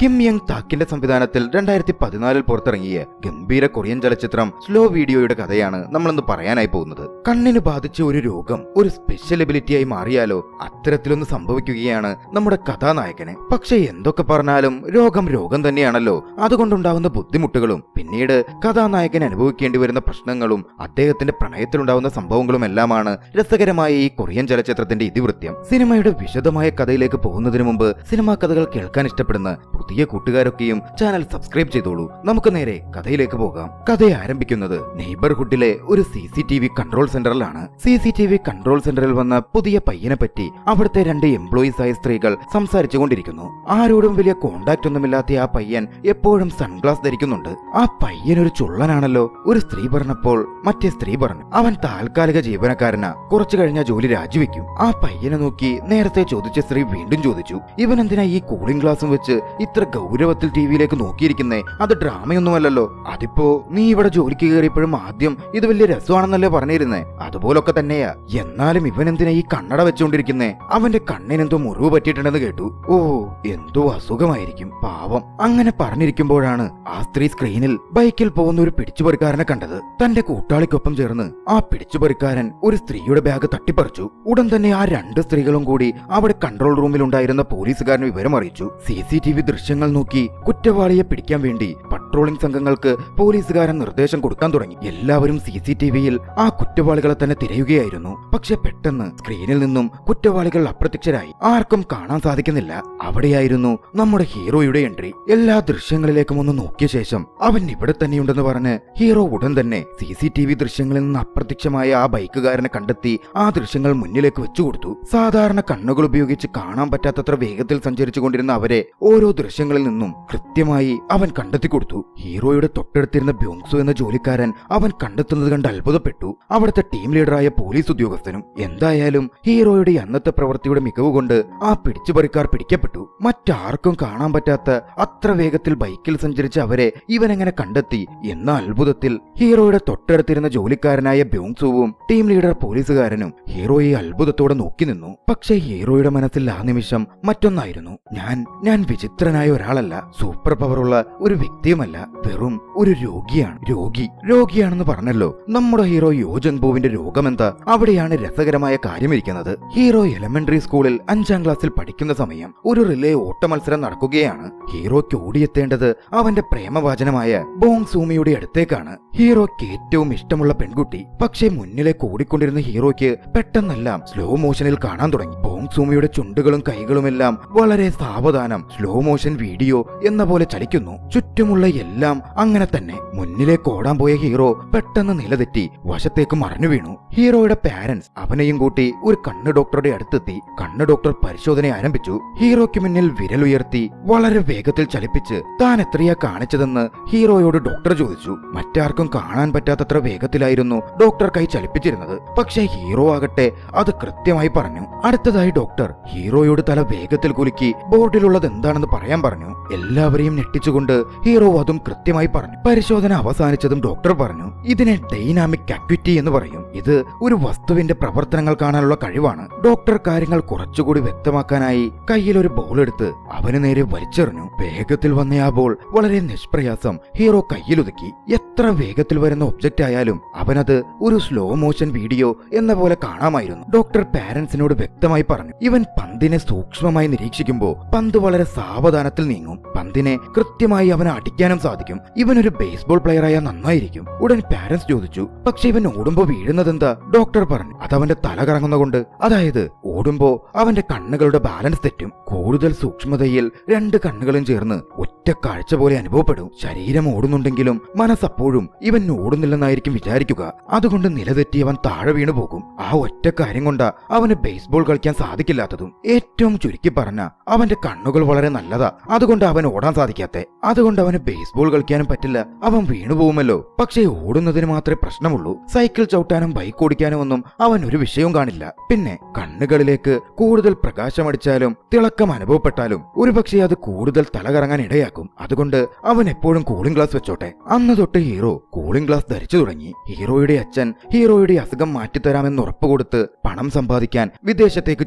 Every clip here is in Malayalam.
കിം യങ് താക്കിന്റെ സംവിധാനത്തിൽ 2014 പുറത്തിറങ്ങിയ ഗംഭീര കൊറിയൻ ചലച്ചിത്രം സ്ലോ വീഡിയോയുടെ കഥയാണ് നമ്മളൊന്ന് പറയാനായി പോകുന്നത്. കണ്ണിന് ബാധിച്ച ഒരു രോഗം ഒരു സ്പെഷ്യൽ എബിലിറ്റിയായി മാറിയാലോ അത്തരത്തിലൊന്ന് സംഭവിക്കുകയാണ് നമ്മുടെ കഥാനായകന്. പക്ഷെ എന്തൊക്കെ പറഞ്ഞാലും രോഗം രോഗം തന്നെയാണല്ലോ. അതുകൊണ്ടുണ്ടാവുന്ന ബുദ്ധിമുട്ടുകളും പിന്നീട് കഥാനായകൻ അനുഭവിക്കേണ്ടി വരുന്ന പ്രശ്നങ്ങളും അദ്ദേഹത്തിന്റെ പ്രണയത്തിലുണ്ടാവുന്ന സംഭവങ്ങളും എല്ലാമാണ് രസകരമായ ഈ കൊറിയൻ ചലച്ചിത്രത്തിന്റെ ഇതിവൃത്യം. സിനിമയുടെ വിശദമായ കഥയിലേക്ക് പോകുന്നതിന് മുമ്പ് സിനിമാ കഥകൾ കേൾക്കാൻ ഇഷ്ടപ്പെടുന്ന പുതിയ കൂട്ടുകാരൊക്കെയും ചാനൽ സബ്സ്ക്രൈബ് ചെയ്തോളൂ. നമുക്ക് നേരെ കഥയിലേക്ക് പോകാം. കഥ ആരംഭിക്കുന്നത് നെയ്ബർഹുഡിലെ ഒരു CCTV കൺട്രോൾ സെന്ററിലാണ്. CCTV കൺട്രോൾ സെന്ററിൽ വന്ന പുതിയ പയ്യനെ പറ്റി അവിടുത്തെ 2 എംപ്ലോയീസ് ആയ സ്ത്രീകൾ സംസാരിച്ചുകൊണ്ടിരിക്കുന്നു. ആരോടും വലിയ കോണ്ടാക്ട് ഒന്നുമില്ലാത്ത ആ പയ്യൻ എപ്പോഴും സൺഗ്ലാസ് ധരിക്കുന്നുണ്ട്. ആ പയ്യൻ ഒരു ചുള്ളനാണല്ലോ. ഒരു സ്ത്രീ പറഞ്ഞപ്പോൾ മറ്റേ സ്ത്രീ പറഞ്ഞു അവൻ താൽക്കാലിക ജീവനക്കാരനാ, കുറച്ചു കഴിഞ്ഞാൽ ജോലി രാജിവെക്കും. ആ പയ്യനെ നോക്കി നേരത്തെ ചോദിച്ച സ്ത്രീ വീണ്ടും ചോദിച്ചു, ഇവൻ എന്തിനാ ഈ കൂളിംഗ് ഗ്ലാസും വെച്ച് ഇത്ര ഗൗരവത്തിൽ ടിവിയിലേക്ക് നോക്കിയിരിക്കുന്നേ? അത് ഡ്രാമയൊന്നുമല്ലല്ലോ. അതിപ്പോ നീ ഇവിടെ ജോലിക്ക് കയറിയപ്പോഴും ആദ്യം ഇത് വലിയ രസമാണെന്നല്ലേ പറഞ്ഞിരുന്നേ? അതുപോലൊക്കെ തന്നെയാ. എന്നാലും ഇവൻ എന്തിനാ ഈ കണ്ണട വെച്ചുകൊണ്ടിരിക്കുന്നേ? അവന്റെ കണ്ണിനെന്തോ മുറിവ് പറ്റിയിട്ടുണ്ടെന്ന് കേട്ടു. ഓ, എന്തോ അസുഖമായിരിക്കും പാവം. അങ്ങനെ പറഞ്ഞിരിക്കുമ്പോഴാണ് ആ സ്ത്രീ സ്ക്രീനിൽ ബൈക്കിൽ പോകുന്ന ഒരു പിടിച്ചുപറിക്കാരനെ കണ്ടത്. തന്റെ കൂട്ടാളിക്കൊപ്പം ചേർന്ന് ആ പിടിച്ചുപറിക്കാരൻ ഒരു സ്ത്രീയുടെ ബാഗ് തട്ടിപ്പറിച്ചു. ഉടൻ തന്നെ ആ 2 സ്ത്രീകളും കൂടി അവിടെ കൺട്രോൾ റൂമിൽ ഉണ്ടായിരുന്ന പോലീസുകാരന് വിവരം അറിയിച്ചു. CCTV ദൃശ്യങ്ങൾ നോക്കി കുറ്റവാളിയെ പിടിക്കാൻ വേണ്ടി പട്രോളിംഗ് സംഘങ്ങൾക്ക് പോലീസുകാരൻ നിർദ്ദേശം കൊടുക്കാൻ തുടങ്ങി. എല്ലാവരും CCTVയിൽ ആ കുറ്റവാളികളെ തന്നെ തിരയുകയായിരുന്നു. പക്ഷെ പെട്ടെന്ന് സ്ക്രീനിൽ നിന്നും കുറ്റവാളികൾ അപ്രത്യക്ഷരായി. ആർക്കും കാണാൻ സാധിക്കുന്നില്ല. അവിടെയായിരുന്നു നമ്മുടെ ഹീറോയുടെ എൻട്രി. എല്ലാ ദൃശ്യങ്ങളിലേക്കും ഒന്ന് നോക്കിയ ശേഷം അവൻ ഇവിടെ തന്നെയുണ്ടെന്ന് പറഞ്ഞ് ഹീറോ ഉടൻ തന്നെ CCTV ദൃശ്യങ്ങളിൽ നിന്ന് അപ്രത്യക്ഷമായ ആ ബൈക്കുകാരനെ കണ്ടെത്തി ആ ദൃശ്യങ്ങൾ മുന്നിലേക്ക് വെച്ചുകൊടുത്തു. സാധാരണ കണ്ണുകൾ ഉപയോഗിച്ച് കാണാൻ പറ്റാത്തത്ര വേഗത്തിൽ സഞ്ചരിച്ചു കൊണ്ടിരുന്ന അവരെ ഓരോ ദൃശ്യങ്ങളിൽ നിന്നും കൃത്യമായി അവൻ കണ്ടെത്തി കൊടുത്തു. ഹീറോയുടെ തൊട്ടടുത്തിരുന്ന ബ്യോങ്സു എന്ന ജോലിക്കാരൻ അവൻ കണ്ടെത്തുന്നത് കണ്ട് അത്ഭുതപ്പെട്ടു. അവിടുത്തെ ടീം ലീഡറായ പോലീസ് ഉദ്യോഗസ്ഥനും. എന്തായാലും ഹീറോയുടെ അന്നത്തെ പ്രവൃത്തിയുടെ മികവ് കൊണ്ട് ആ പിടിച്ചുപറിക്കാർ പിടിക്കപ്പെട്ടു. മറ്റാർക്കും കാണാൻ പറ്റാത്ത അത്ര വേഗത്തിൽ ബൈക്കിൽ സഞ്ചരിച്ച അവരെ ഇവൻ എങ്ങനെ കണ്ടെത്തി എന്ന അത്ഭുതത്തിൽ ഹീറോയുടെ തൊട്ടടുത്തിരുന്ന ജോലിക്കാരനായ ബ്യോങ്സുവും ടീം ലീഡർ പോലീസുകാരനും ഹീറോയെ അത്ഭുതത്തോടെ നോക്കി നിന്നു. പക്ഷേ ഹീറോയുടെ മനസ്സിൽ ആ നിമിഷം മറ്റൊന്നായിരുന്നു. ഞാൻ വിചിത്രനായ ഒരാളല്ല, സൂപ്പർ പവറുള്ള ഒരു വ്യക്തിയുമല്ല, വെറും ഒരു രോഗിയാണ്. രോഗിയാണെന്ന് പറഞ്ഞല്ലോ. നമ്മുടെ ഹീറോ യോജൻബോവിന്റെ രോഗമെന്താ? അവിടെയാണ് രസകരമായ കാര്യമിരിക്കുന്നത്. ഹീറോ എലമെന്ററി സ്കൂളിൽ 5ാം ക്ലാസ്സിൽ പഠിക്കുന്ന സമയം ഒരു റിലേ ഓട്ട മത്സരം നടക്കുകയാണ്. ഹീറോയ്ക്ക് ഓടിയെത്തേണ്ടത് അവന്റെ പ്രേമവാചനമായ ബോങ് സൂമിയുടെ അടുത്തേക്കാണ്. ഹീറോയ്ക്ക് ഏറ്റവും ഇഷ്ടമുള്ള പെൺകുട്ടി. പക്ഷേ മുന്നിലേക്ക് ഓടിക്കൊണ്ടിരുന്ന ഹീറോയ്ക്ക് പെട്ടെന്നെല്ലാം സ്ലോ മോഷനിൽ കാണാൻ തുടങ്ങി. ബോങ് സൂമിയുടെ ചുണ്ടുകളും കൈകളുമെല്ലാം വളരെ സാവധാനം സ്ലോ മോഷൻ വീഡിയോ എന്ന പോലെ ചലിക്കുന്നു. ചുറ്റുമുള്ള എല്ലാം അങ്ങനെ തന്നെ. മുന്നിലേക്ക് ഓടാൻ പോയ ഹീറോ പെട്ടെന്ന് നിലതെറ്റി വശത്തേക്ക് മറിഞ്ഞു വീണു. ഹീറോയുടെ പാരന്റ്സ് അവനെയും കൂട്ടി ഒരു കണ്ണ് ഡോക്ടറുടെ അടുത്തെത്തി. കണ്ണ് ഡോക്ടർ പരിശോധന ആരംഭിച്ചു. ഹീറോയ്ക്ക് മുന്നിൽ വിരലുയർത്തി വളരെ വേഗത്തിൽ ചലിപ്പിച്ച് താൻ എത്രയാ കാണിച്ചതെന്ന് ഹീറോയോട് ഡോക്ടർ ചോദിച്ചു. മറ്റാർക്കും കാണാൻ പറ്റാത്തത്ര വേഗത്തിലായിരുന്നു ഡോക്ടർ കൈ ചലിപ്പിച്ചിരുന്നത്. പക്ഷേ ഹീറോ ആകട്ടെ അത് കൃത്യമായി പറഞ്ഞു. അടുത്തതായി ഡോക്ടർ ഹീറോയോട് തല വേഗത്തിൽ കുലുക്കി ബോർഡിലുള്ളത് എന്താണെന്ന് പറയാൻ പറഞ്ഞു. എല്ലാവരെയും ഞെട്ടിച്ചുകൊണ്ട് ഹീറോ അതും കൃത്യമായി പറഞ്ഞു. പരിശോധന അവസാനിച്ചതും ഡോക്ടർ പറഞ്ഞു, ഇതിനെ ഡൈനാമിക് അക്വിറ്റി എന്ന് പറയും. ഇത് ഒരു വസ്തുവിന്റെ പ്രവർത്തനങ്ങൾ കാണാനുള്ള കഴിവാണ്. ഡോക്ടർ കാര്യങ്ങൾ കുറച്ചുകൂടി വ്യക്തമാക്കാനായി കയ്യിൽ ഒരു ബോൾ എടുത്ത് അവന് നേരെ വലിച്ചെറിഞ്ഞു. വേഗത്തിൽ വന്ന ആ ബോൾ വളരെ നിഷ്പ്രയാസം ഹീറോ കയ്യിലൊതുക്കി. എത്ര വേഗത്തിൽ വരുന്ന ഒബ്ജക്റ്റ് ആയാലും അവനത് ഒരു സ്ലോ മോഷൻ വീഡിയോ എന്ന പോലെ കാണാമായിരുന്നു. ഡോക്ടർ പാരന്റ്സിനോട് വ്യക്തമായി പറഞ്ഞു, ഇവൻ പന്തിനെ സൂക്ഷ്മമായി നിരീക്ഷിക്കുമ്പോൾ പന്ത് വളരെ സാവധാനത്തിൽ നീങ്ങും. പന്തിനെ കൃത്യമായി അവന് അടിക്കാനും സാധിക്കും. ഇവനൊരു ബേസ്ബോൾ പ്ലെയറായ നന്നായിരിക്കും. ഉടൻ പാരന്റ്സ് ചോദിച്ചു, പക്ഷെ ഇവൻ ഓടുമ്പോ വീഴുന്നതെന്താ? ഡോക്ടർ പറഞ്ഞു, അതവന്റെ തല കറങ്ങുന്നതുകൊണ്ട്. അതായത് ഓടുമ്പോ അവന്റെ കണ്ണുകളുടെ ബാലൻസ് തെറ്റും. കൂടുതൽ സൂക്ഷ്മതയിൽ 2 കണ്ണുകളും ചേർന്ന് ഒറ്റ കാഴ്ച പോലെ അനുഭവപ്പെടും. ശരീരം ഓടുന്നുണ്ടെങ്കിലും മനസ്സപ്പോഴും ഇവൻ ഓടുന്നില്ലെന്നായിരിക്കും വിചാരിക്കുക. അതുകൊണ്ട് നിലതെറ്റി അവൻ താഴെ വീണു പോകും. ആ ഒറ്റ കാര്യം കൊണ്ടാ അവന് ബേസ്ബോൾ കളിക്കാൻ സാധിക്കില്ലാത്തതും. ഏറ്റവും ചുരുക്കി പറഞ്ഞ അവന്റെ കണ്ണുകൾ വളരെ നല്ലതാ. അതുകൊണ്ട് അവൻ ഓടാൻ സാധിക്കാത്തെ. അതുകൊണ്ട് അവന് ബേസ്ബോൾ കളിക്കാനും പറ്റില്ല. അവൻ വീണുപോകുമല്ലോ. പക്ഷേ ഓടുന്നതിന് മാത്രമേ പ്രശ്നമുള്ളൂ. സൈക്കിൾ ചവിട്ടാനും ബൈക്ക് ഓടിക്കാനും ഒന്നും അവൻ ഒരു വിഷയവും കാണില്ല. പിന്നെ കണ്ണുകളിലേക്ക് കൂടുതൽ പ്രകാശമടിച്ചാലും തിളക്കം അനുഭവപ്പെട്ടാലും ഒരുപക്ഷെ അത് കൂടുതൽ തലകറങ്ങാൻ ഇടയാക്കും. അതുകൊണ്ട് അവൻ എപ്പോഴും കൂളിംഗ് ഗ്ലാസ് വെച്ചോട്ടെ. അന്ന് തൊട്ട് ഹീറോ കൂളിംഗ് ഗ്ലാസ് ധരിച്ചു തുടങ്ങി. ഹീറോയുടെ അച്ഛൻ ഹീറോയുടെ അസുഖം മാറ്റിത്തരാമെന്ന് ഉറപ്പുകൊടുത്ത് പണം സമ്പാദിക്കാൻ വിദേശത്തേക്ക്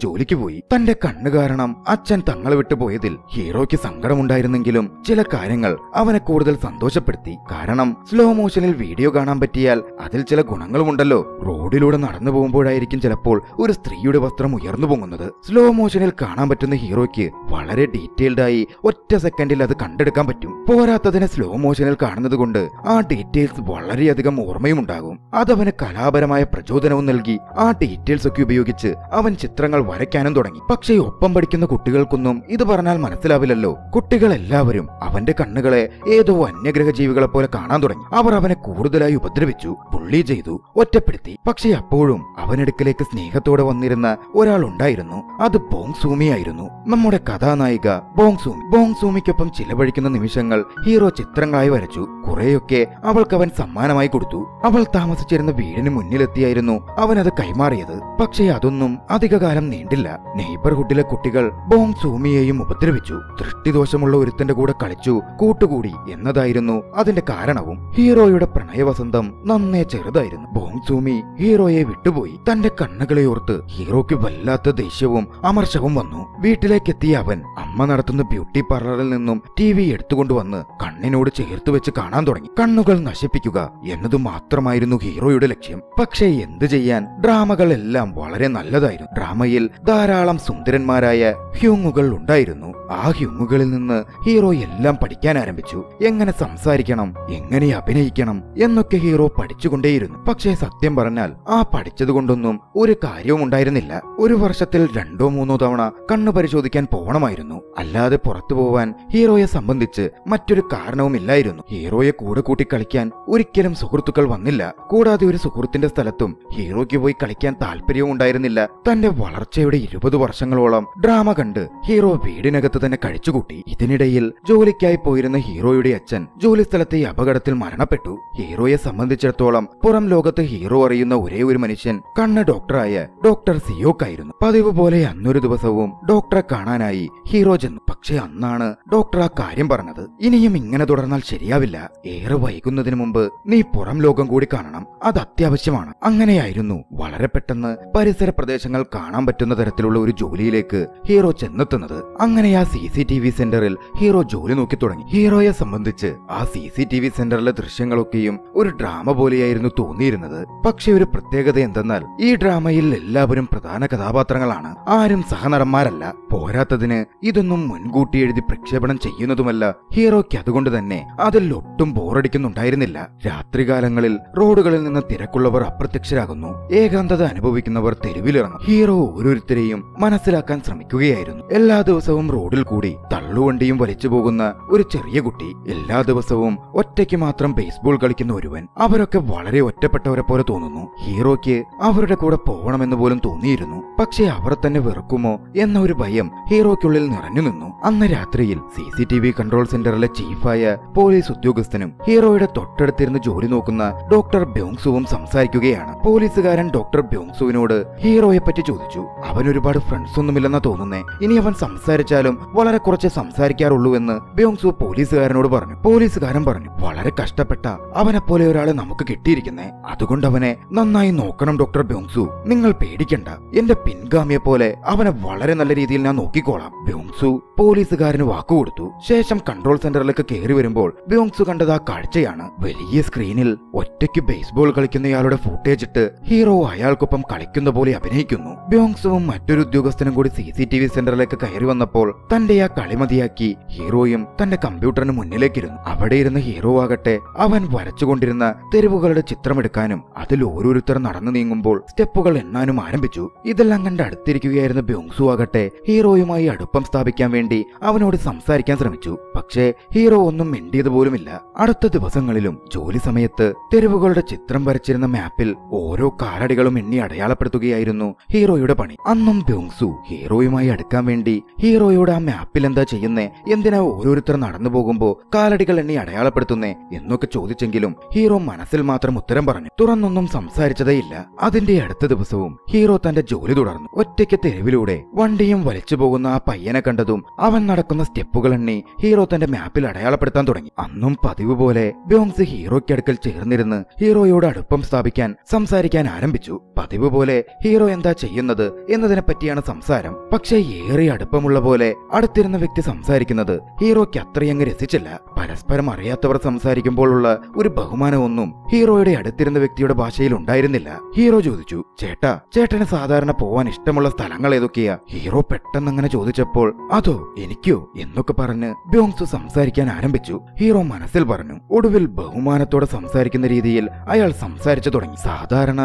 ജോലിക്ക് പോയി. തന്റെ കണ്ണ് കാരണം അച്ഛൻ തങ്ങളെ വിട്ടുപോയതിൽ ഹീറോയ്ക്ക് സങ്കടമുണ്ടായിരുന്നെങ്കിലും ചില കാര്യങ്ങൾ അവനെ കൂടുതൽ സന്തോഷപ്പെടുത്തി. കാരണം സ്ലോ മോഷനിൽ വീഡിയോ കാണാൻ പറ്റിയാൽ അതിൽ ചില ഗുണങ്ങളുമുണ്ടല്ലോ. റോഡിലൂടെ നടന്നു പോകുമ്പോഴായിരിക്കും ചിലപ്പോൾ ഒരു സ്ത്രീയുടെ വസ്ത്രം ഉയർന്നു പൊങ്ങുന്നത്. സ്ലോ മോഷനിൽ കാണാൻ പറ്റുന്ന ഹീറോയ്ക്ക് വളരെ ഡീറ്റെയിൽഡ് ആയി ഒറ്റ സെക്കൻഡിൽ അത് കണ്ടെടുക്കാൻ പറ്റും. പോരാത്തതിന് സ്ലോ മോഷനിൽ കാണുന്നത് കൊണ്ട് ആ ഡീറ്റെയിൽസ് വളരെയധികം ഓർമ്മയും ഉണ്ടാകും. അതവന് കലാപരമായ പ്രചോദനവും നൽകി. ആ ഡീറ്റെയിൽസ് ഒക്കെ ഉപയോഗിച്ച് അവൻ ചിത്രങ്ങൾ വരയ്ക്കാനും തുടങ്ങി. പക്ഷേ ഒപ്പം പഠിക്കുന്ന കുട്ടികൾക്കൊന്നും ഇത് പറഞ്ഞാൽ മനസ്സിലാവില്ലല്ലോ. കുട്ടികളെല്ലാവരും അവന്റെ കണ്ണുകളെ ഏതോ അന്യഗ്രഹ ജീവികളെ പോലെ കാണാൻ തുടങ്ങി. അവർ അവനെ കൂടുതലായി ഉപദ്രവിച്ചു, ബുള്ളി ചെയ്തു, ഒറ്റപ്പെടുത്തി. പക്ഷേ അപ്പോഴും അവനടുക്കലേക്ക് സ്നേഹത്തോടെ വന്നിരുന്ന ഒരാൾ ഉണ്ടായിരുന്നു. അത് ബോങ് സൂമി ആയിരുന്നു. നമ്മുടെ കഥാനായിക ബോങ് സൂമി. ബോങ് സൂമിക്കൊപ്പം ചിലവഴിക്കുന്ന നിമിഷങ്ങൾ ഹീറോ ചിത്രങ്ങളായി വരച്ചു. കുറെയൊക്കെ അവൾക്ക് അവൻ സമ്മാനമായി കൊടുത്തു. അവൾ താമസിച്ചിരുന്ന വീടിന് മുന്നിലെത്തിയായിരുന്നു അവൻ അത് കൈമാറിയത്. പക്ഷേ അതൊന്നും അധികകാലം നീണ്ടില്ല. നെയ്ബർഹുഡിലെ കുട്ടികൾ ബോങ് സൂമിയെയും ഉപദ്രവിച്ചു. ദൃഷ്ടിദോഷമുള്ള ഒരുത്തന്റെ കൂടെ കളിച്ചു, കൂട്ടുകൂടി എന്നതായിരുന്നു അതിന്റെ കാരണവും. ഹീറോയുടെ പ്രണയവസന്തം നന്നേ ചെറുതായിരുന്നു. ബോങ് സൂമി ഹീറോയെ വിട്ടുപോയി. തന്റെ കണ്ണുകളെ ഓർത്ത് ഹീറോയ്ക്ക് വല്ലാത്ത ദേഷ്യവും അമർഷവും വന്നു. വീട്ടിലേക്കെത്തിയ അവൻ അമ്മ നടത്തുന്ന ബ്യൂട്ടി പാർലറിൽ നിന്നും TV എടുത്തുകൊണ്ടുവന്ന് കണ്ണിനോട് ചേർത്ത് വെച്ച് കാണാൻ തുടങ്ങി. കണ്ണുകൾ നശിപ്പിക്കുക എന്നതു മാത്രമായിരുന്നു ഹീറോയുടെ ലക്ഷ്യം. പക്ഷേ എന്ത് ചെയ്യാൻ, ഡ്രാമകൾ എല്ലാം വളരെ നല്ലതായിരുന്നു. ഡ്രാമയിൽ ധാരാളം സുന്ദരന്മാരായ ഹ്യൂങ്ങുകൾ ഉണ്ടായിരുന്നു. ആ ഹ്യൂങ്ങുകളിൽ നിന്ന് ഹീറോ എല്ലാം പഠിക്കാൻ ആരംഭിച്ചു. എങ്ങനെ സംസാരിക്കണം, എങ്ങനെ അഭിനയിക്കണം എന്നൊക്കെ ഹീറോ പഠിച്ചുകൊണ്ടേയിരുന്നു. പക്ഷേ സത്യം പറഞ്ഞാൽ ആ പഠിച്ചതുകൊണ്ടൊന്നും ഒരു കാര്യവും ഉണ്ടായിരുന്നില്ല. ഒരു വർഷത്തിൽ 2-3 തവണ കണ്ണു പരിശോധിക്കാൻ പോകണമായിരുന്നു. അല്ലാതെ പുറത്തു പോവാൻ ഹീറോയെ സംബന്ധിച്ച് മറ്റൊരു കാരണവുമില്ലായിരുന്നു. ഹീറോയെ കൂടെ കൂട്ടി കളിക്കാൻ ഒരിക്കലും സുഹൃത്തുക്കൾ വന്നില്ല. കൂടാതെ ഒരു സുഹൃത്തിന്റെ സ്ഥലത്തും ഹീറോയ്ക്ക് പോയി കളിക്കാൻ താല്പര്യവും ഉണ്ടായിരുന്നില്ല. തന്റെ വളർച്ചയുടെ 20 വർഷങ്ങളോളം ഡ്രാമ കണ്ട് ഹീറോ വീടിനകത്ത് തന്നെ കഴിച്ചുകൂട്ടി. ഇതിനിടയിൽ ജോലിക്കായി പോയിരുന്ന ഹീറോയുടെ അച്ഛൻ ജോലി സ്ഥലത്തെ അപകടത്തിൽ മരണപ്പെട്ടു. ഹീറോയെ സംബന്ധിച്ചിടത്തോളം പുറം ലോകത്ത് ഹീറോ അറിയുന്ന ഒരേ ഒരു മനുഷ്യൻ കണ്ണ് ഡോക്ടറായ ഡോക്ടർ സിയോക്കായിരുന്നു. പതിവ് പോലെ അന്നൊരു ദിവസവും ഡോക്ടറെ കാണാനായി ഹീറോ ചെന്നു. പക്ഷെ അന്നാണ് ഡോക്ടർ ആ കാര്യം പറഞ്ഞത്. ഇനിയും ഇങ്ങനെ തുടർന്നാൽ ശരിയാവില്ല. ഏറെ വൈകുന്നതിന് മുമ്പ് നീ പുറം ലോകം കൂടി കാണണം, അത് അത്യാവശ്യമാണ്. അങ്ങനെയായിരുന്നു വളരെ പെട്ടെന്ന് പരിസര പ്രദേശങ്ങൾ കാണാൻ പറ്റുന്ന തരത്തിലുള്ള ഒരു ജോലിയിലേക്ക് ഹീറോ ചെന്നെത്തുന്നത്. അങ്ങനെ ആ CCTV സെന്ററിൽ ഹീറോ ജോലി നോക്കി തുടങ്ങി. ഹീറോയെ സംബന്ധിച്ച് ആ CCTV സെന്ററിലെ ദൃശ്യങ്ങളൊക്കെയും ഒരു ഡ്രാമ പോലെയായിരുന്നു തോന്നിയിരുന്നത്. പക്ഷെ ഒരു പ്രത്യേകത എന്തെന്നാൽ ഈ ഡ്രാമയിൽ എല്ലാവരും പ്രധാന കഥാപാത്രങ്ങളാണ്, ആരും സഹനടന്മാരല്ല. പോരാത്തതിന് ഇതൊന്നും മുൻകൂട്ടി എഴുതി പ്രക്ഷേപണം ചെയ്യുന്നതുമല്ല. ഹീറോയ്ക്ക് അതുകൊണ്ട് തന്നെ അതിൽ ഒട്ടും ബോറടിക്കുന്നുണ്ടായിരുന്നില്ല. രാത്രികാലങ്ങളിൽ റോഡുകളിൽ നിന്ന് തിരക്കുള്ളവർ അപ്രത്യക്ഷരാകുന്നു, ഏകാന്തത അനുഭവിക്കുന്നവർ തെരുവിലിറങ്ങും. ഹീറോ ഓരോരുത്തരെയും മനസ്സിലാക്കാൻ ശ്രമിക്കുകയായിരുന്നു. എല്ലാ ദിവസവും റോഡിൽ കൂടി തള്ളുവണ്ടിയും വലിച്ചു പോകുന്ന ഒരു ചെറിയ കുട്ടി, എല്ലാ ദിവസവും ഒറ്റയ്ക്ക് മാത്രം ബേസ്ബോൾ കളിക്കുന്ന ഒരുവൻ. അവരൊക്കെ വളരെ ഒറ്റപ്പെട്ടവരെ പോലെ തോന്നുന്നു. ഹീറോയ്ക്ക് അവരുടെ കൂടെ പോകണമെന്ന് പോലും തോന്നിയിരുന്നു. പക്ഷേ അവർ തന്നെ വെറുക്കുമോ എന്ന ഒരു ഭയം ഹീറോയ്ക്കുള്ളിൽ നിറഞ്ഞു നിന്നു. അന്ന് രാത്രിയിൽ CCTV കൺട്രോൾ സെന്ററിലെ ചീഫായ പോലീസ് ഉദ്യോഗസ്ഥനും ഹീറോയുടെ തൊട്ടടുത്തിരുന്ന് ജോലി നോക്കുന്ന ഡോക്ടർ ബ്യോങ്സുവും സംസാരിക്കുകയാണ്. പോലീസുകാരൻ ഡോക്ടർ ബ്യോങ്സുവിനോട് ഹീറോയെ പറ്റി ചോദിച്ചു. അവൻ ഒരുപാട് ഫ്രണ്ട്സ് ഒന്നുമില്ലെന്നാ തോന്നുന്നേ, ഇനി അവൻ സംസാരിച്ചാലും വളരെ കുറച്ച് സംസാരിക്കാറുള്ളൂ എന്ന് ബ്യോങ്സു പോലീസുകാരനോട് പറഞ്ഞു. പോലീസുകാരൻ പറഞ്ഞു, വളരെ കഷ്ടപ്പെട്ട അവനെ പോലെ ഒരാളെ നമുക്ക് കിട്ടിയിരിക്കുന്നേ, അതുകൊണ്ട് അവനെ നന്നായി നോക്കണം ഡോക്ടർ ബ്യോങ്സു. നിങ്ങൾ പേടിക്കണ്ട, എന്റെ പിൻഗാമിയെ പോലെ അവനെ വളരെ നല്ല രീതിയിൽ ഞാൻ നോക്കിക്കോളാം. ബ്യോങ്സു പോലീസുകാരന് വാക്കുകൊടുത്തു. ശേഷം കൺട്രോൾ സെന്ററിലേക്ക് കയറി വരുമ്പോൾ ബ്യോങ്സു കണ്ടത് ആ കാഴ്ചയാണ്. വലിയ സ്ക്രീനിൽ ഒറ്റയ്ക്ക് ബേസ്ബോൾ കളിക്കുന്നയാളുടെ ഫൂട്ടേജ് ഇട്ട് ഹീറോ അയാൾക്കൊപ്പം കളിക്കുന്ന പോലെ അഭിനയിക്കുന്നു. ബ്യോങ്സുവും മറ്റൊരു ഉദ്യോഗസ്ഥനും കൂടി CCTV സെന്ററിലേക്ക് കയറി വന്നപ്പോൾ തന്റെ ആ കളിമതിയാക്കി ഹീറോയും തന്റെ കമ്പ്യൂട്ടറിന് മുന്നിലേക്കിരുന്നു. അവിടെ ഇരുന്ന ഹീറോ ആകട്ടെ അവൻ വരച്ചുകൊണ്ടിരുന്ന തെരുവുകളുടെ ചിത്രമെടുക്കാനും അതിൽ ഓരോരുത്തർ നടന്നു നീങ്ങുമ്പോൾ സ്റ്റെപ്പുകൾ എണ്ണാനും ആരംഭിച്ചു. ഇതെല്ലാം കണ്ട് അടുത്തിരിക്കുകയായിരുന്ന ബ്യോങ്സു ആകട്ടെ ഹീറോയുമായി അടുപ്പം സ്ഥാപിക്കാൻ വേണ്ടി അവനോട് സംസാരിക്കാൻ ശ്രമിച്ചു. പക്ഷേ ഹീറോ ഒന്നും മിണ്ടിയത് പോലുമില്ല. അടുത്ത ദിവസങ്ങളിലും ജോലി സമയത്ത് തെരുവുകളുടെ ചിത്രം വരച്ചിരുന്ന മാപ്പിൽ ഓരോ കാലടികളും എണ്ണി അടയാളപ്പെടുത്തുകയായിരുന്നു ഹീറോയുടെ പണി. അന്നും ബ്യോങ്സു ഹീറോയുമായി അടുക്കാൻ വേണ്ടി ഹീറോയോട് ആ മാപ്പിൽ എന്താ ചെയ്യുന്നേ, എന്തിനാ ഓരോരുത്തർ നടന്നു പോകുമ്പോ കാലടികൾ എണ്ണി അടയാളപ്പെടുത്തുന്നേ എന്നൊക്കെ ചോദിച്ചെങ്കിലും ഹീറോ മനസ്സിൽ മാത്രം ഉത്തരം പറഞ്ഞു, തുറന്നൊന്നും സംസാരിച്ചതേയില്ല. അതിന്റെ അടുത്ത ദിവസവും ഹീറോ തന്റെ ജോലി തുടർന്നു. ഒറ്റയ്ക്ക് തെരുവിലൂടെ വണ്ടിയും വലിച്ചു വലിച്ചു പോകുന്ന ആ പയ്യനെ കണ്ടതും അവൻ നടക്കുന്ന സ്റ്റെപ്പുകൾ എണ്ണി ഹീറോ തന്റെ മാപ്പിൽ അടയാളപ്പെടുത്താൻ തുടങ്ങി. അന്നും പതിവ് പോലെ ബ്യോങ്സ് ഹീറോയ്ക്ക് അടുക്കൽ ചേർന്നിരുന്ന് ഹീറോയോട് അടുപ്പം സ്ഥാപിക്കാൻ സംസാരിക്കാൻ ആരംഭിച്ചു. പതിവ് പോലെ ഹീറോ എന്താ ചെയ്യുന്നത് എന്നതിനെ പറ്റിയാണ് സംസാരം. പക്ഷേ ഏറെ അടുപ്പമുള്ള പോലെ അടുത്തിരുന്ന വ്യക്തി സംസാരിക്കുന്നത് ഹീറോയ്ക്ക് അത്രയങ്ങ് രസിച്ചില്ല. പരസ്പരം അറിയാത്തവർ സംസാരിക്കുമ്പോഴുള്ള ഒരു ബഹുമാനമൊന്നും ഹീറോയുടെ അടുത്തിരുന്ന വ്യക്തിയുടെ ഭാഷയിൽ ഉണ്ടായിരുന്നില്ല. ഹീറോ ചോദിച്ചു, ചേട്ടന് സാധാരണ പോവാൻ ഇഷ്ടമുള്ള സ്ഥലങ്ങൾ ഏതൊക്കെയാ? ഹീറോ പെട്ടെന്നങ്ങനെ ചോദിച്ചപ്പോൾ അതോ എനിക്കോ എന്നൊക്കെ പറഞ്ഞ് ബ്യോങ്സ് സംസാരിക്കാൻ ആരംഭിച്ചു. ഹീറോ മനസ്സിൽ പറഞ്ഞു. ഒടുവിൽ ബഹുമാനത്തോടെ സംസാരിക്കുന്ന രീതിയിൽ അയാൾ സംസാരിച്ചു തുടങ്ങി. സാധാരണ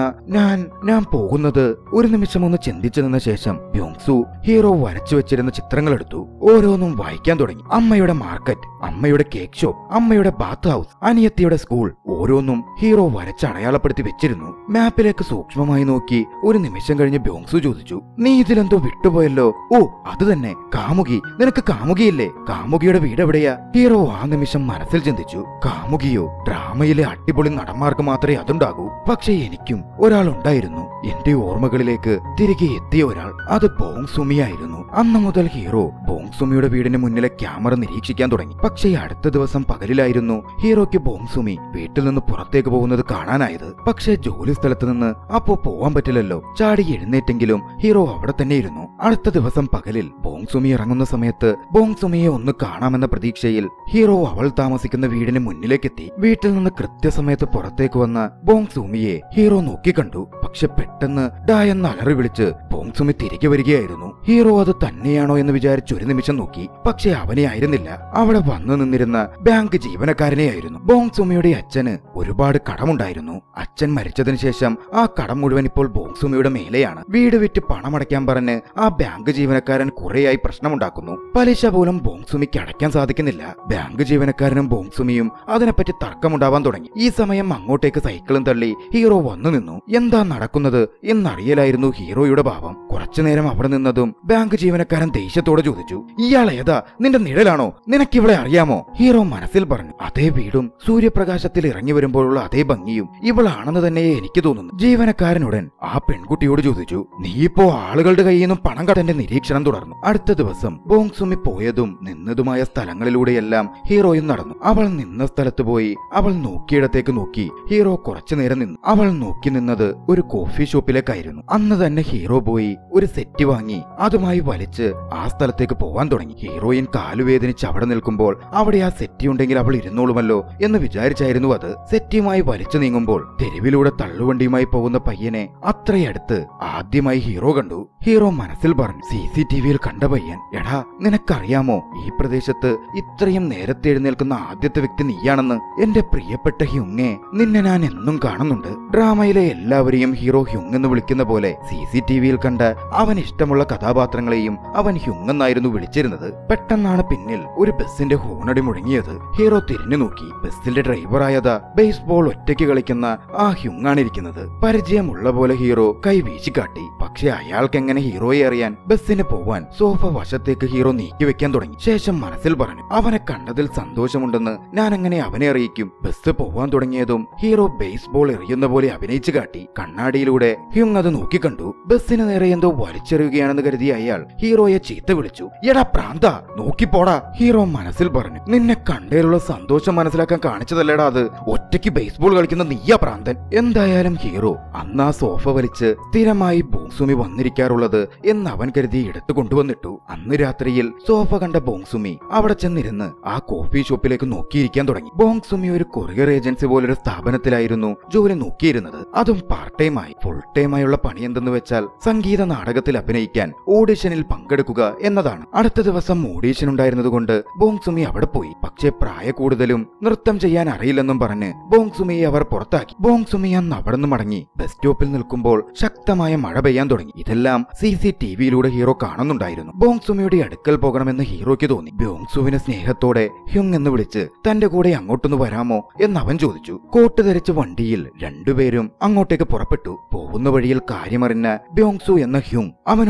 ഞാൻ പോകുന്നത് ഒരു നിമിഷം ഒന്ന് ചിന്തിച്ചു നിന്ന ശേഷം ബ്യോങ്സു ഹീറോ വരച്ചു വെച്ചിരുന്ന ചിത്രങ്ങൾ എടുത്തു. ഓരോന്നും വായിക്കാൻ തുടങ്ങി. അമ്മയുടെ മാർക്കറ്റ്, അമ്മയുടെ കേക്ക് ഷോപ്പ്, അമ്മയുടെ ബാത്ത് ഹൗസ്, അനിയത്തിയുടെ സ്കൂൾ, ഓരോന്നും ഹീറോ വരച്ച് അടയാളപ്പെടുത്തി വെച്ചിരുന്നു. മാപ്പിലേക്ക് സൂക്ഷ്മമായി നോക്കി ഒരു നിമിഷം കഴിഞ്ഞ് ബ്യോങ്സു ചോദിച്ചു, നീ ഇതിലെന്തോ വിട്ടുപോയല്ലോ? ഓ അത് തന്നെ, കാമുകി. നിനക്ക് കാമുകിയില്ലേ? കാമുകിയുടെ വീട് എവിടെയാ? ഹീറോ ആ നിമിഷം മനസ്സിൽ ചിന്തിച്ചു. കാമുകിയോ? ഡ്രാമയിലെ അടിപൊളി നടന്മാർക്ക് മാത്രമേ അതുണ്ടാകൂ. പക്ഷെ എനിക്കും ഒരാളുണ്ടായിരുന്നു. എന്റെ ഓർമ്മകളിലേക്ക് തിരികെ എത്തിയ ഒരാൾ. അത് ബോങ്സുമിയായിരുന്നു. അന്ന് മുതൽ ഹീറോ ബോങ്സുമിയുടെ വീടിന് മുന്നിലെ ക്യാമറ നിരീക്ഷിക്കാൻ തുടങ്ങി. പക്ഷേ അടുത്ത ദിവസം പകലിലായിരുന്നു ഹീറോയ്ക്ക് ബോങ്സുമി വീട്ടിൽ നിന്ന് പുറത്തേക്ക് പോകുന്നത് കാണാനായത്. പക്ഷേ ജോലി സ്ഥലത്ത് നിന്ന് അപ്പോ പോവാൻ പറ്റില്ലല്ലോ. ചാടി എഴുന്നേറ്റെങ്കിലും ഹീറോ അവിടെ തന്നെ ഇരുന്നു. അടുത്ത ദിവസം പകലിൽ ബോങ്സുമി ഇറങ്ങുന്ന സമയത്ത് ബോങ്സുമിയെ ഒന്ന് കാണാമെന്ന പ്രതീക്ഷയിൽ ഹീറോ അവൾ താമസിക്കുന്ന വീടിന് മുന്നിലേക്കെത്തി. വീട്ടിൽ നിന്ന് കൃത്യസമയത്ത് പുറത്തേക്ക് വന്ന ബോങ്സുമിയെ ഹീറോ നോക്കിക്കണ്ടു. പക്ഷെ പെട്ടെന്ന് ഡാ എന്ന് അലറി വിളിച്ച് ബോങ്സുമി തിരികെ വരികയായിരുന്നു. ഹീറോ അത് തന്നെയാണോ എന്ന് വിചാരിച്ച് ഒരു നിമിഷം നോക്കി. പക്ഷെ അവനെ ആയിരുന്നില്ല. അവിടെ വന്നു നിന്നിരുന്ന ബാങ്ക് ജീവനക്കാരനെ ആയിരുന്നു. ബോങ്സുമിയുടെ അച്ഛന് ഒരുപാട് കടമുണ്ടായിരുന്നു. അച്ഛൻ മരിച്ചതിന് ശേഷം ആ കടം മുഴുവൻ ഇപ്പോൾ ബോങ്സുമിയുടെ മേലെയാണ്. വീട് വിറ്റ് പണമടയ്ക്കാൻ പറഞ്ഞ് ആ ബാങ്ക് ജീവനക്കാരൻ കുറേയായി പ്രശ്നമുണ്ടാക്കുന്നു. പലിശ പോലും ബോങ്സുമിക്ക് അടയ്ക്കാൻ സാധിക്കുന്നില്ല. ബാങ്ക് ജീവനക്കാരനും ബോങ്സുമിയും അതിനെപ്പറ്റി തർക്കമുണ്ടാവാൻ തുടങ്ങി. ഈ സമയം അങ്ങോട്ടേക്ക് സൈക്കിളും തള്ളി ഹീറോ വന്നു നിന്നു. എന്താ നടക്കുന്നത് എന്നറിയലായിരുന്നു ഹീറോയുടെ ഭാവം. കുറച്ചുനേരം അവിടെ നിന്നതും ബാങ്ക് ജീവനക്കാരൻ ദേഷ്യത്തോടെ ചോദിച്ചു, ഇയാൾ ഏതാ? നിന്റെ നിഴലാണോ? നിനക്കിവളെ അറിയാമോ? ഹീറോ മനസ്സിൽ പറഞ്ഞു. അതേ വീടും സൂര്യപ്രകാശത്തിൽ ഇറങ്ങി വരുമ്പോഴുള്ള അതേ ഭംഗിയും ഇവളാണെന്ന് തന്നെ എനിക്ക് തോന്നുന്നു. ജീവനക്കാരനുടൻ ആ പെൺകുട്ടിയോട് ചോദിച്ചു, നീ ഇപ്പോ ആളുകളുടെ കയ്യിൽ നിന്നും പണം കടന്റെ നിരീക്ഷണം തുടർന്നു. അടുത്ത ദിവസം ബോങ്സുമി പോയതും നിന്നതുമായ സ്ഥലങ്ങളിലൂടെയെല്ലാം ഹീറോയും നടന്നു. അവൾ നിന്ന സ്ഥലത്ത് പോയി അവൾ നോക്കിയിടത്തേക്ക് നോക്കി ഹീറോ കുറച്ചു നേരം നിന്നു. അവൾ നോക്കി നിന്നത് ഒരു കോഫി ഷോപ്പിലേക്കായിരുന്നു. അന്ന് തന്നെ ഹീറോ പോയി ഒരു സെറ്റ് വാങ്ങി അതുമായി വലിച്ച് ആ സ്ഥലത്തേക്ക് പോവാൻ തുടങ്ങി. ഹീറോയിൻ കാലുവേദനിച്ച് അവിടെ നിൽക്കുമ്പോൾ അവിടെ ആ സെറ്റി ഉണ്ടെങ്കിൽ അവൾ ഇരുന്നോളുമല്ലോ എന്ന് വിചാരിച്ചായിരുന്നു അത്. സെറ്റിയുമായി വലിച്ചു നീങ്ങുമ്പോൾ തെരുവിലൂടെ തള്ളുവണ്ടിയുമായി പോകുന്ന പയ്യനെ അത്രയടുത്ത് ആദ്യമായി ഹീറോ കണ്ടു. ഹീറോ മനസ്സിൽ പറഞ്ഞു, CCTVയിൽ കണ്ട പയ്യൻ. എടാ, നിനക്കറിയാമോ ഈ പ്രദേശത്ത് ഇത്രയും നേരത്തെ എഴുന്നേൽക്കുന്ന ആദ്യത്തെ വ്യക്തി നീയാണെന്ന്? എന്റെ പ്രിയപ്പെട്ട ഹ്യുങ്ങെ, നിന്നെ ഞാൻ എന്നും കാണുന്നുണ്ട്. ഡ്രാമയിലെ എല്ലാവരെയും ഹീറോ ഹ്യുങ് എന്ന് വിളിക്കുന്ന പോലെ CCTVയിൽ കണ്ട അവൻ ഇഷ്ടമുള്ള കഥാപാത്രങ്ങളെയും അവൻ ഹ്യുങ് എന്നായിരുന്നു വിളിച്ചിരുന്നത്. പെട്ടെന്നാണ് പിന്നിൽ ഒരു ബസിന്റെ ഹോണടി മുഴങ്ങിയത്. ഹീറോ തിരിഞ്ഞു നോക്കി. ബസിന്റെ ഡ്രൈവറായതാ ബേസ്ബോൾ ഒറ്റയ്ക്ക് കളിക്കുന്ന ആ ഹ്യുങ് ആണ് ഇരിക്കുന്നത്. പരിചയമുള്ള പോലെ ഹീറോ കൈ വീശിക്കാട്ടി. പക്ഷെ അയാൾക്ക് എങ്ങനെ ഹീറോയെ അറിയാൻ? ബസ്സിന് പോവാൻ സോഫ വശത്തേക്ക് ഹീറോ നീക്കി വെക്കാൻ തുടങ്ങി. ശേഷം മനസ്സിൽ പറഞ്ഞു, അവനെ കണ്ടതിൽ സന്തോഷമുണ്ടെന്ന് ഞാൻ എങ്ങനെ അവനെ അറിയിക്കും? ബസ് പോവാൻ തുടങ്ങിയതും ഹീറോ ബേസ്ബോൾ എറിയുന്ന പോലെ അഭിനയിച്ചു കാട്ടി. കണ്ണാടിയിലൂടെ ഹ്യുങ് അത് നോക്കിക്കണ്ടു. ബസ്സിന് നേരെ എന്തോ വലിച്ചെറിയുകയാണെന്ന് കരുതിയ അയാൾ ഹീറോയെ ചീത്ത വിളിച്ചു. എടാ പ്രാന്ത, നോക്കിപ്പോടാ. ഹീറോ മനസ്സിൽ പറഞ്ഞു, നിന്നെ കണ്ടേലുള്ള സന്തോഷം മനസ്സിലാക്കാൻ കാണിച്ചതല്ലേടാ അത്. ഒറ്റയ്ക്ക് ബേസ്ബോൾ കളിക്കുന്ന നീയാ പ്രാന്തൻ. എന്തായാലും ഹീറോ അന്ന് ആ സോഫ വലിച്ച് സ്ഥിരമായി ബോങ്സുമി വന്നിരിക്കാറുള്ളത് എന്ന് അവൻ കരുതി എടുത്തു കൊണ്ടുവന്നിട്ടു. അന്ന് രാത്രിയിൽ സോഫ കണ്ട ബോങ്സുമി അവിടെ ചെന്നിരുന്ന് ആ കോഫി ഷോപ്പിലേക്ക് നോക്കിയിരിക്കാൻ തുടങ്ങി. ബോങ്സുമി ഒരു കൊറിയർ ഏജൻസി പോലൊരു സ്ഥാപനത്തിലായിരുന്നു ജോലി നോക്കിയിരുന്നത്. അതും പാർട്ട് ടൈമായി. ഫുൾ ടൈമായുള്ള പണി എന്തെന്ന് വെച്ചാൽ സംഗീത നാടകത്തിൽ അഭിനയിക്കാൻ ഓഡിഷനിൽ പങ്കെടുക്കുക എന്നതാണ്. അടുത്ത ദിവസം ഓഡിഷൻ ഉണ്ടായിരുന്നതുകൊണ്ട് ബോങ്സുമി അവിടെ പോയി. പക്ഷേ പ്രായ കൂടുതലും നൃത്തം ചെയ്യാൻ അറിയില്ലെന്നും പറഞ്ഞ് ബോങ്സുമിയെ അവർ പുറത്താക്കി. ബോങ്സുമി അന്ന് അവിടെ നിന്ന് മടങ്ങി ബസ് സ്റ്റോപ്പിൽ നിൽക്കുമ്പോൾ ശക്തമായ മഴ പെയ്യാൻ തുടങ്ങി. ഇതെല്ലാം CCTVയിലൂടെ ഹീറോ കാണുന്നുണ്ടായിരുന്നു. ബോങ്സുമിയുടെ അടുക്കൽ പോകണമെന്ന് ഹീറോയ്ക്ക് തോന്നി. ബോങ്സുവിനെ സ്നേഹത്തോടെ ഹ്യുങ് എന്ന് വിളിച്ച് തന്റെ കൂടെ അങ്ങോട്ടൊന്ന് വരാമോ എന്ന് അവൻ ചോദിച്ചു. കോട്ട് ധരിച്ച വണ്ടിയിൽ രണ്ടുപേരും അങ്ങോട്ടേക്ക് പുറപ്പെട്ടു. പോകുന്ന വഴിയിൽ കാര്യമറിഞ്ഞ ബോങ്സു എന്ന ഹ്യുങ് അവനോട് കാര്യം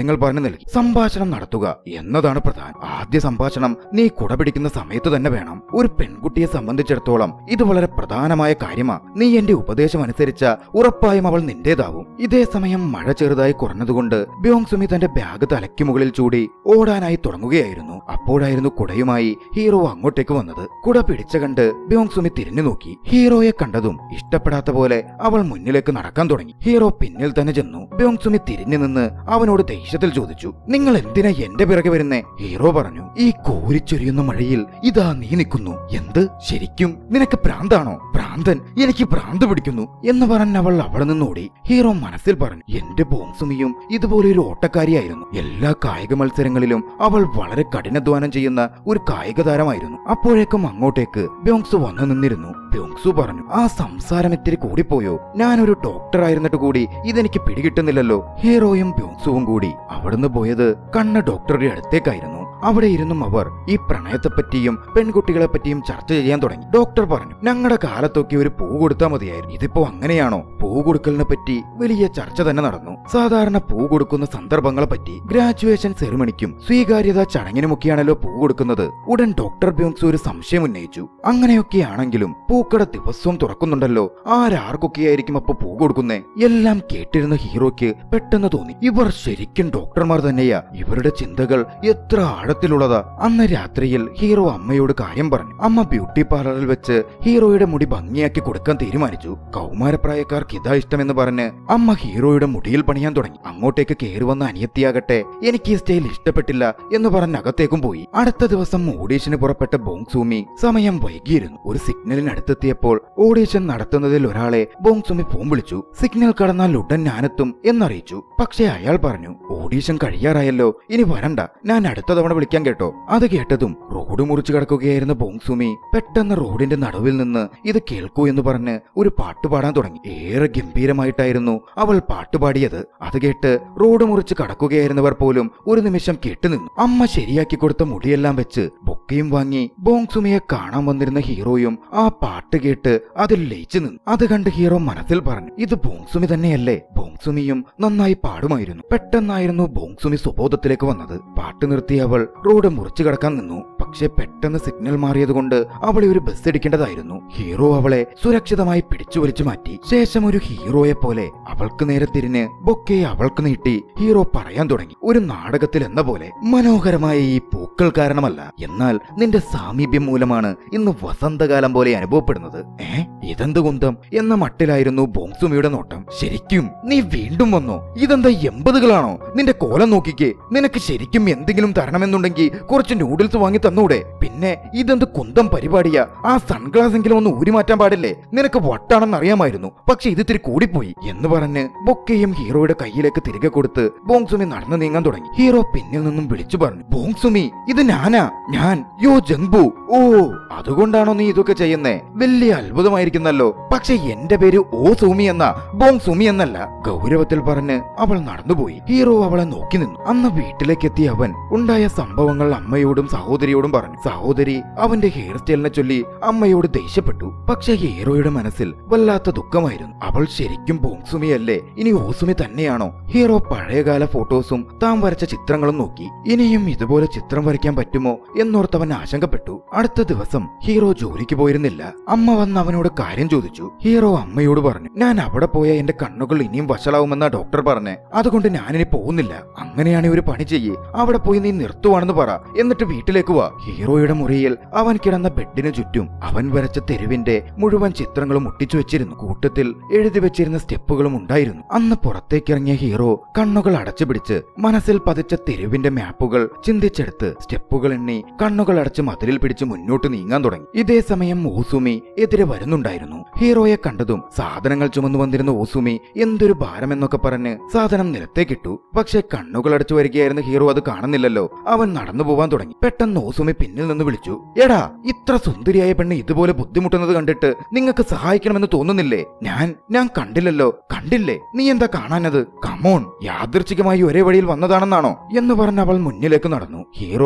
കാര്യങ്ങൾ പറഞ്ഞു നൽകി. സംഭാഷണം നടത്തുക എന്നതാണ് പ്രധാനം. ആദ്യ സംഭാഷണം നീ കുട പിടിക്കുന്ന സമയത്ത് തന്നെ വേണം. ഒരു പെൺകുട്ടിയെ സംബന്ധിച്ചിടത്തോളം ഇത് വളരെ പ്രധാനമായ കാര്യമാ. നീ എന്റെ ഉപദേശം അനുസരിച്ച ഉറപ്പായും അവൾ നിന്റേതാവും. ഇതേ സമയം മഴ ചെറുതായി കുറഞ്ഞതുകൊണ്ട് ബ്യോങ്സുമി തന്റെ ബാഗ് തലയ്ക്ക് മുകളിൽ ചൂടി ഓടാനായി തുടങ്ങുകയായിരുന്നു. അപ്പോഴായിരുന്നു കുടയുമായി ഹീറോ അങ്ങോട്ടേക്ക് വന്നത്. കുട പിടിച്ച കണ്ട് ബ്യോങ്സുമി തിരിഞ്ഞു നോക്കി. ഹീറോയെ കണ്ടതും ഇഷ്ടപ്പെടാത്ത പോലെ അവൾ മുന്നിലേക്ക് നടക്കാൻ തുടങ്ങി. ഹീറോ പിന്നിൽ തന്നെ ചെന്നു. ബ്യോങ്സുമി തിരിഞ്ഞു നിന്ന് അവനോട് ദേഷ്യത്തിൽ ചോദിച്ചു, നിങ്ങൾ എന്തിനാ എന്റെ പിറകെ വരുന്നേ? ഹീറോ പറഞ്ഞു, ഈ കോരിച്ചൊരിയുന്ന മഴയിൽ ഇതാ നീ നിൽക്കുന്നു. എന്ത്? ശരിക്കും നിനക്ക് ഭ്രാന്താണോ? ഭ്രാന്തൻ, എനിക്ക് ഭ്രാന്ത് പിടിക്കുന്നു എന്ന് പറഞ്ഞ് അവൾ അവിടെ നിന്നോടി. ഹീറോ മനസ്സിൽ പറഞ്ഞു, എന്റെ ബോങ്സുമിയും ഇതുപോലെ ഒരു ഓട്ടക്കാരിയായിരുന്നു. എല്ലാ കായിക മത്സരങ്ങളിലും അവൾ വളരെ കഠിനാധ്വാനം ചെയ്യുന്ന ഒരു കായിക താരമായിരുന്നു. അപ്പോഴേക്കും അങ്ങോട്ടേക്ക് ബ്യോങ്സു വന്നു നിന്നിരുന്നു. ബ്യോങ്സു പറഞ്ഞു, ആ സംസാരം ഇത്തിരി കൂടിപ്പോയോ? ഞാനൊരു ഡോക്ടർ ആയിരുന്നിട്ട് കൂടി ഇതെനിക്ക് പിടികിട്ടുന്നില്ലല്ലോ. ഹീറോയും ബ്യോങ്സുവും കൂടി അവിടുന്ന് പോയത് കണ്ണ് ഡോക്ടറുടെ അടുത്തേക്കായിരുന്നു. അവിടെ ഇരുന്നും അവർ ഈ പ്രണയത്തെപ്പറ്റിയും പെൺകുട്ടികളെ പറ്റിയും ചർച്ച ചെയ്യാൻ തുടങ്ങി. ഡോക്ടർ പറഞ്ഞു, ഞങ്ങളുടെ കാലത്തൊക്കെ ഒരു പൂ കൊടുത്താൽ മതിയായിരുന്നു. ഇതിപ്പോ അങ്ങനെയാണോ? പൂ കൊടുക്കലിനെ പറ്റി വലിയ ചർച്ച തന്നെ നടന്നു. സാധാരണ പൂ കൊടുക്കുന്ന സന്ദർഭങ്ങളെ പറ്റി ഗ്രാജുവേഷൻ സെറിമണിക്കും സ്വീകാര്യതാ ചടങ്ങിനുമൊക്കെയാണല്ലോ പൂ കൊടുക്കുന്നത്. ഉടൻ ഡോക്ടർ ബ്യോങ്സു ഒരു സംശയം ഉന്നയിച്ചു. അങ്ങനെയൊക്കെയാണെങ്കിലും പൂക്കട ദിവസവും തുറക്കുന്നുണ്ടല്ലോ, ആരാർക്കൊക്കെയായിരിക്കും അപ്പൊ പൂ കൊടുക്കുന്നേ? എല്ലാം കേട്ടിരുന്ന ഹീറോയ്ക്ക് പെട്ടെന്ന് തോന്നി, ഇവർ ശരിക്കും ഡോക്ടർമാർ തന്നെയാ. ഇവരുടെ ചിന്തകൾ എത്ര ത്തിലുള്ളതാ. അന്ന് രാത്രിയിൽ ഹീറോ അമ്മയോട് കാര്യം പറഞ്ഞു. അമ്മ ബ്യൂട്ടി പാർലറിൽ വെച്ച് ഹീറോയുടെ മുടി ഭംഗിയാക്കി കൊടുക്കാൻ തീരുമാനിച്ചു. കൗമാരപ്രായക്കാർക്ക് ഇതാ ഇഷ്ടമെന്ന് പറഞ്ഞ് അമ്മ ഹീറോയുടെ മുടിയിൽ പണിയാൻ തുടങ്ങി. അങ്ങോട്ടേക്ക് കയറി വന്ന അനിയത്തിയാകട്ടെ എനിക്ക് ഈ സ്റ്റൈൽ ഇഷ്ടപ്പെട്ടില്ല എന്ന് പറഞ്ഞ് അകത്തേക്കും പോയി. അടുത്ത ദിവസം ഓഡീഷന് പുറപ്പെട്ട ബോങ്സുമി സമയം വൈകിയിരുന്നു. ഒരു സിഗ്നലിനടുത്തെത്തിയപ്പോൾ ഓഡീഷൻ നടത്തുന്നതിൽ ഒരാളെ ബോങ്സുമി ഫോൺ വിളിച്ചു. സിഗ്നൽ കടന്നാൽ ഉടൻ ഞാനെത്തും എന്നറിയിച്ചു. പക്ഷേ അയാൾ പറഞ്ഞു, ഓഡീഷൻ കഴിയാറായല്ലോ, ഇനി വരണ്ട, ഞാൻ അടുത്ത തവണ വിളിക്കാൻ കേട്ടോ. അത് കേട്ടതും റോഡ് മുറിച്ചു കടക്കുകയായിരുന്ന ബോങ്സുമി പെട്ടെന്ന് റോഡിന്റെ നടുവിൽ നിന്ന് ഇത് കേൾക്കൂ എന്ന് പറഞ്ഞ് ഒരു പാട്ട് പാടാൻ തുടങ്ങി. ഏറെ ഗംഭീരമായിട്ടായിരുന്നു അവൾ പാട്ടുപാടിയത്. അത് കേട്ട് റോഡ് മുറിച്ച് കടക്കുകയായിരുന്നവർ പോലും ഒരു നിമിഷം കേട്ടുനിന്നു. അമ്മ ശരിയാക്കി കൊടുത്ത മുടിയെല്ലാം വെച്ച് ബൊക്കയും വാങ്ങി ബോങ്സുമിയെ കാണാൻ വന്നിരുന്ന ഹീറോയും ആ പാട്ട് കേട്ട് അതിൽ ലയിച്ചു നിന്നു. അത് കണ്ട് ഹീറോ മനസ്സിൽ പറഞ്ഞു, ഇത് ബോങ്സുമി തന്നെയല്ലേ? ബോങ്സുമിയും നന്നായി പാടുമായിരുന്നു. പെട്ടെന്നായിരുന്നു ബോങ്സുമി സ്വബോധത്തിലേക്ക് വന്നത്. പാട്ട് നിർത്തി അവൾ റോഡ് മുറിച്ചു കടക്കാൻ നിന്നു. പക്ഷെ പെട്ടെന്ന് സിഗ്നൽ മാറിയതുകൊണ്ട് അവളെ ഒരു ബസ് ഇടിക്കേണ്ടതായിരുന്നു. ഹീറോ അവളെ സുരക്ഷിതമായി പിടിച്ചു വലിച്ചു മാറ്റി. ശേഷം ഒരു ഹീറോയെ പോലെ അവൾക്ക് നേരെ തിരിഞ്ഞ് ബൊക്കയെ അവൾക്ക് നീട്ടി ഹീറോ പറയാൻ തുടങ്ങി, ഒരു നാടകത്തിൽ എന്ന പോലെ, മനോഹരമായ ഈ പൂക്കൾ കാരണമല്ല, എന്നാൽ നിന്റെ സാമീപ്യം മൂലമാണ് ഇന്ന് വസന്തകാലം പോലെ അനുഭവപ്പെടുന്നത്. ഇതെന്ത് കുന്തം എന്ന മട്ടിലായിരുന്നു ബോങ്സുമിയുടെ നോട്ടം. ശരിക്കും നീ വീണ്ടും വന്നോ? ഇതെന്താ 80കളാണോ? നിന്റെ കോലം നോക്കിക്കേ. നിനക്ക് ശരിക്കും എന്തെങ്കിലും തരണമെന്നുണ്ടെങ്കിൽ കുറച്ച് നൂഡിൽസ് വാങ്ങി തന്നൂടെ? പിന്നെ ഇതെന്ത് കുന്തം പരിപാടിയാ? ആ സൺഗ്ലാസ് എങ്കിലും ഒന്ന് ഊരി മാറ്റാൻ പാടില്ലേ? നിനക്ക് വട്ടാണെന്ന് അറിയാമായിരുന്നു, പക്ഷെ ഇത് ഇത്തിരി കൂടിപ്പോയി എന്ന് പറഞ്ഞ് ബൊക്കയും ഹീറോയുടെ കയ്യിലേക്ക് തിരികെ കൊടുത്ത് ബോങ്സുമി നടന്നു നീങ്ങാൻ തുടങ്ങി. ഹീറോ പിന്നിൽ നിന്നും വിളിച്ചു പറഞ്ഞു, ബോങ്സുമി, ഇത് ഞാൻ യോ ജംഗ്ബു. ഓ, അതുകൊണ്ടാണോ നീ ഇതൊക്കെ ചെയ്യുന്നേ? വലിയ അത്ഭുതമായിരിക്കുന്നല്ലോ. പക്ഷെ എന്റെ പേര് ഓ സുമി എന്ന, ബോങ്സുമി എന്നല്ല, ഗൗരവത്തിൽ പറഞ്ഞ് അവൾ നടന്നുപോയി. ഹീറോ അവളെ നോക്കി നിന്നു. അന്ന് വീട്ടിലേക്ക് എത്തിയ അവൻ ഉണ്ടായ സംഭവങ്ങൾ അമ്മയോടും സഹോദരിയോടും പറഞ്ഞു. സഹോദരി അവന്റെ ഹെയർ സ്റ്റൈലിനെ ചൊല്ലി അമ്മയോട് ദേഷ്യപ്പെട്ടു. പക്ഷെ ഹീറോയുടെ മനസ്സിൽ വല്ലാത്ത ദുഃഖമായിരുന്നു. അവൾ ശരിക്കും ബോങ്സുമിയല്ലേ? ഇനി ഓസുമി തന്നെയാണോ? ഹീറോ പഴയകാല ഫോട്ടോസും താൻ വരച്ച ചിത്രങ്ങളും നോക്കി. ഇനിയും ഇതുപോലെ ചിത്രം വരയ്ക്കാൻ പറ്റുമോ എന്നോർത്തവൻ ആശങ്കപ്പെട്ടു. അടുത്ത ദിവസം ഹീറോ ജോലിക്ക് പോയിരുന്നില്ല. അമ്മ വന്ന് അവനോട് കാര്യം ചോദിച്ചു. ഹീറോ അമ്മയോട് പറഞ്ഞു, ഞാൻ അവിടെ പോയ എന്റെ കണ്ണുകൾ ഇനിയും വഷളാവുമെന്നാ ഡോക്ടർ പറഞ്ഞേ, അതുകൊണ്ട് ഞാനിനി പോകുന്നില്ല. അങ്ങനെയാണെങ്കിൽ ഒരു പണി ചെയ്യേ, അവിടെ പോയി നീ നിർത്തുവാണെന്ന് പറ, എന്നിട്ട് വീട്ടിലേക്ക് വാ. ഹീറോയുടെ മുറിയിൽ അവൻ കിടന്ന ബെഡിന് ചുറ്റും അവൻ വരച്ച തെരുവിന്റെ മുഴുവൻ ചിത്രങ്ങളും ഒട്ടിച്ചു വെച്ചിരുന്നു. കൂട്ടത്തിൽ എഴുതി വെച്ചിരുന്ന സ്റ്റെപ്പുകളും ഉണ്ടായിരുന്നു. അന്ന് പുറത്തേക്കിറങ്ങിയ ഹീറോ കണ്ണുകൾ അടച്ചുപിടിച്ച് മനസ്സിൽ പതിച്ച തെരുവിന്റെ മാപ്പുകൾ ചിന്തിച്ചെടുത്ത് സ്റ്റെപ്പുകൾ എണ്ണി കണ്ണുകൾ അടച്ച് മതിലിൽ പിടിച്ച് മുന്നോട്ട് നീങ്ങാൻ തുടങ്ങി. ഇതേ സമയം ഓസുമി എതിരെ വരുന്നുണ്ടായിരുന്നു. ഹീറോയെ കണ്ടതും സാധനങ്ങൾ ചുമന്നു വന്നിരുന്ന ഓസുമി എന്തൊരു ഭാരമെന്നൊക്കെ പറഞ്ഞ് സാധനം നിലത്തേക്കിട്ടു. പക്ഷെ കണ്ണുകൾ അടച്ചു വരികയായിരുന്ന ഹീറോ അത് കാണുന്നില്ലല്ലോ. അവൻ നടന്നു പോവാൻ തുടങ്ങി. പെട്ടെന്ന് ഓസുമി പിന്നിൽ നിന്ന് വിളിച്ചു, എടാ, ഇത്ര സുന്ദരിയായ പെണ്ണ് ഇതുപോലെ ബുദ്ധിമുട്ടുന്നത് കണ്ടിട്ട് നിങ്ങൾക്ക് സഹായിക്കണമെന്ന് തോന്നുന്നില്ലേ? ഞാൻ കണ്ടില്ലല്ലോ. കണ്ടില്ലേ? നീ എന്താ കാണാനത്? കമോൺ, യാദൃച്ഛികമായി ഒരേ വഴിയിൽ വന്നതാണെന്നാണോ എന്ന് പറഞ്ഞ് അവൾ മുന്നിലേക്ക് നടന്നു. ഹീറോ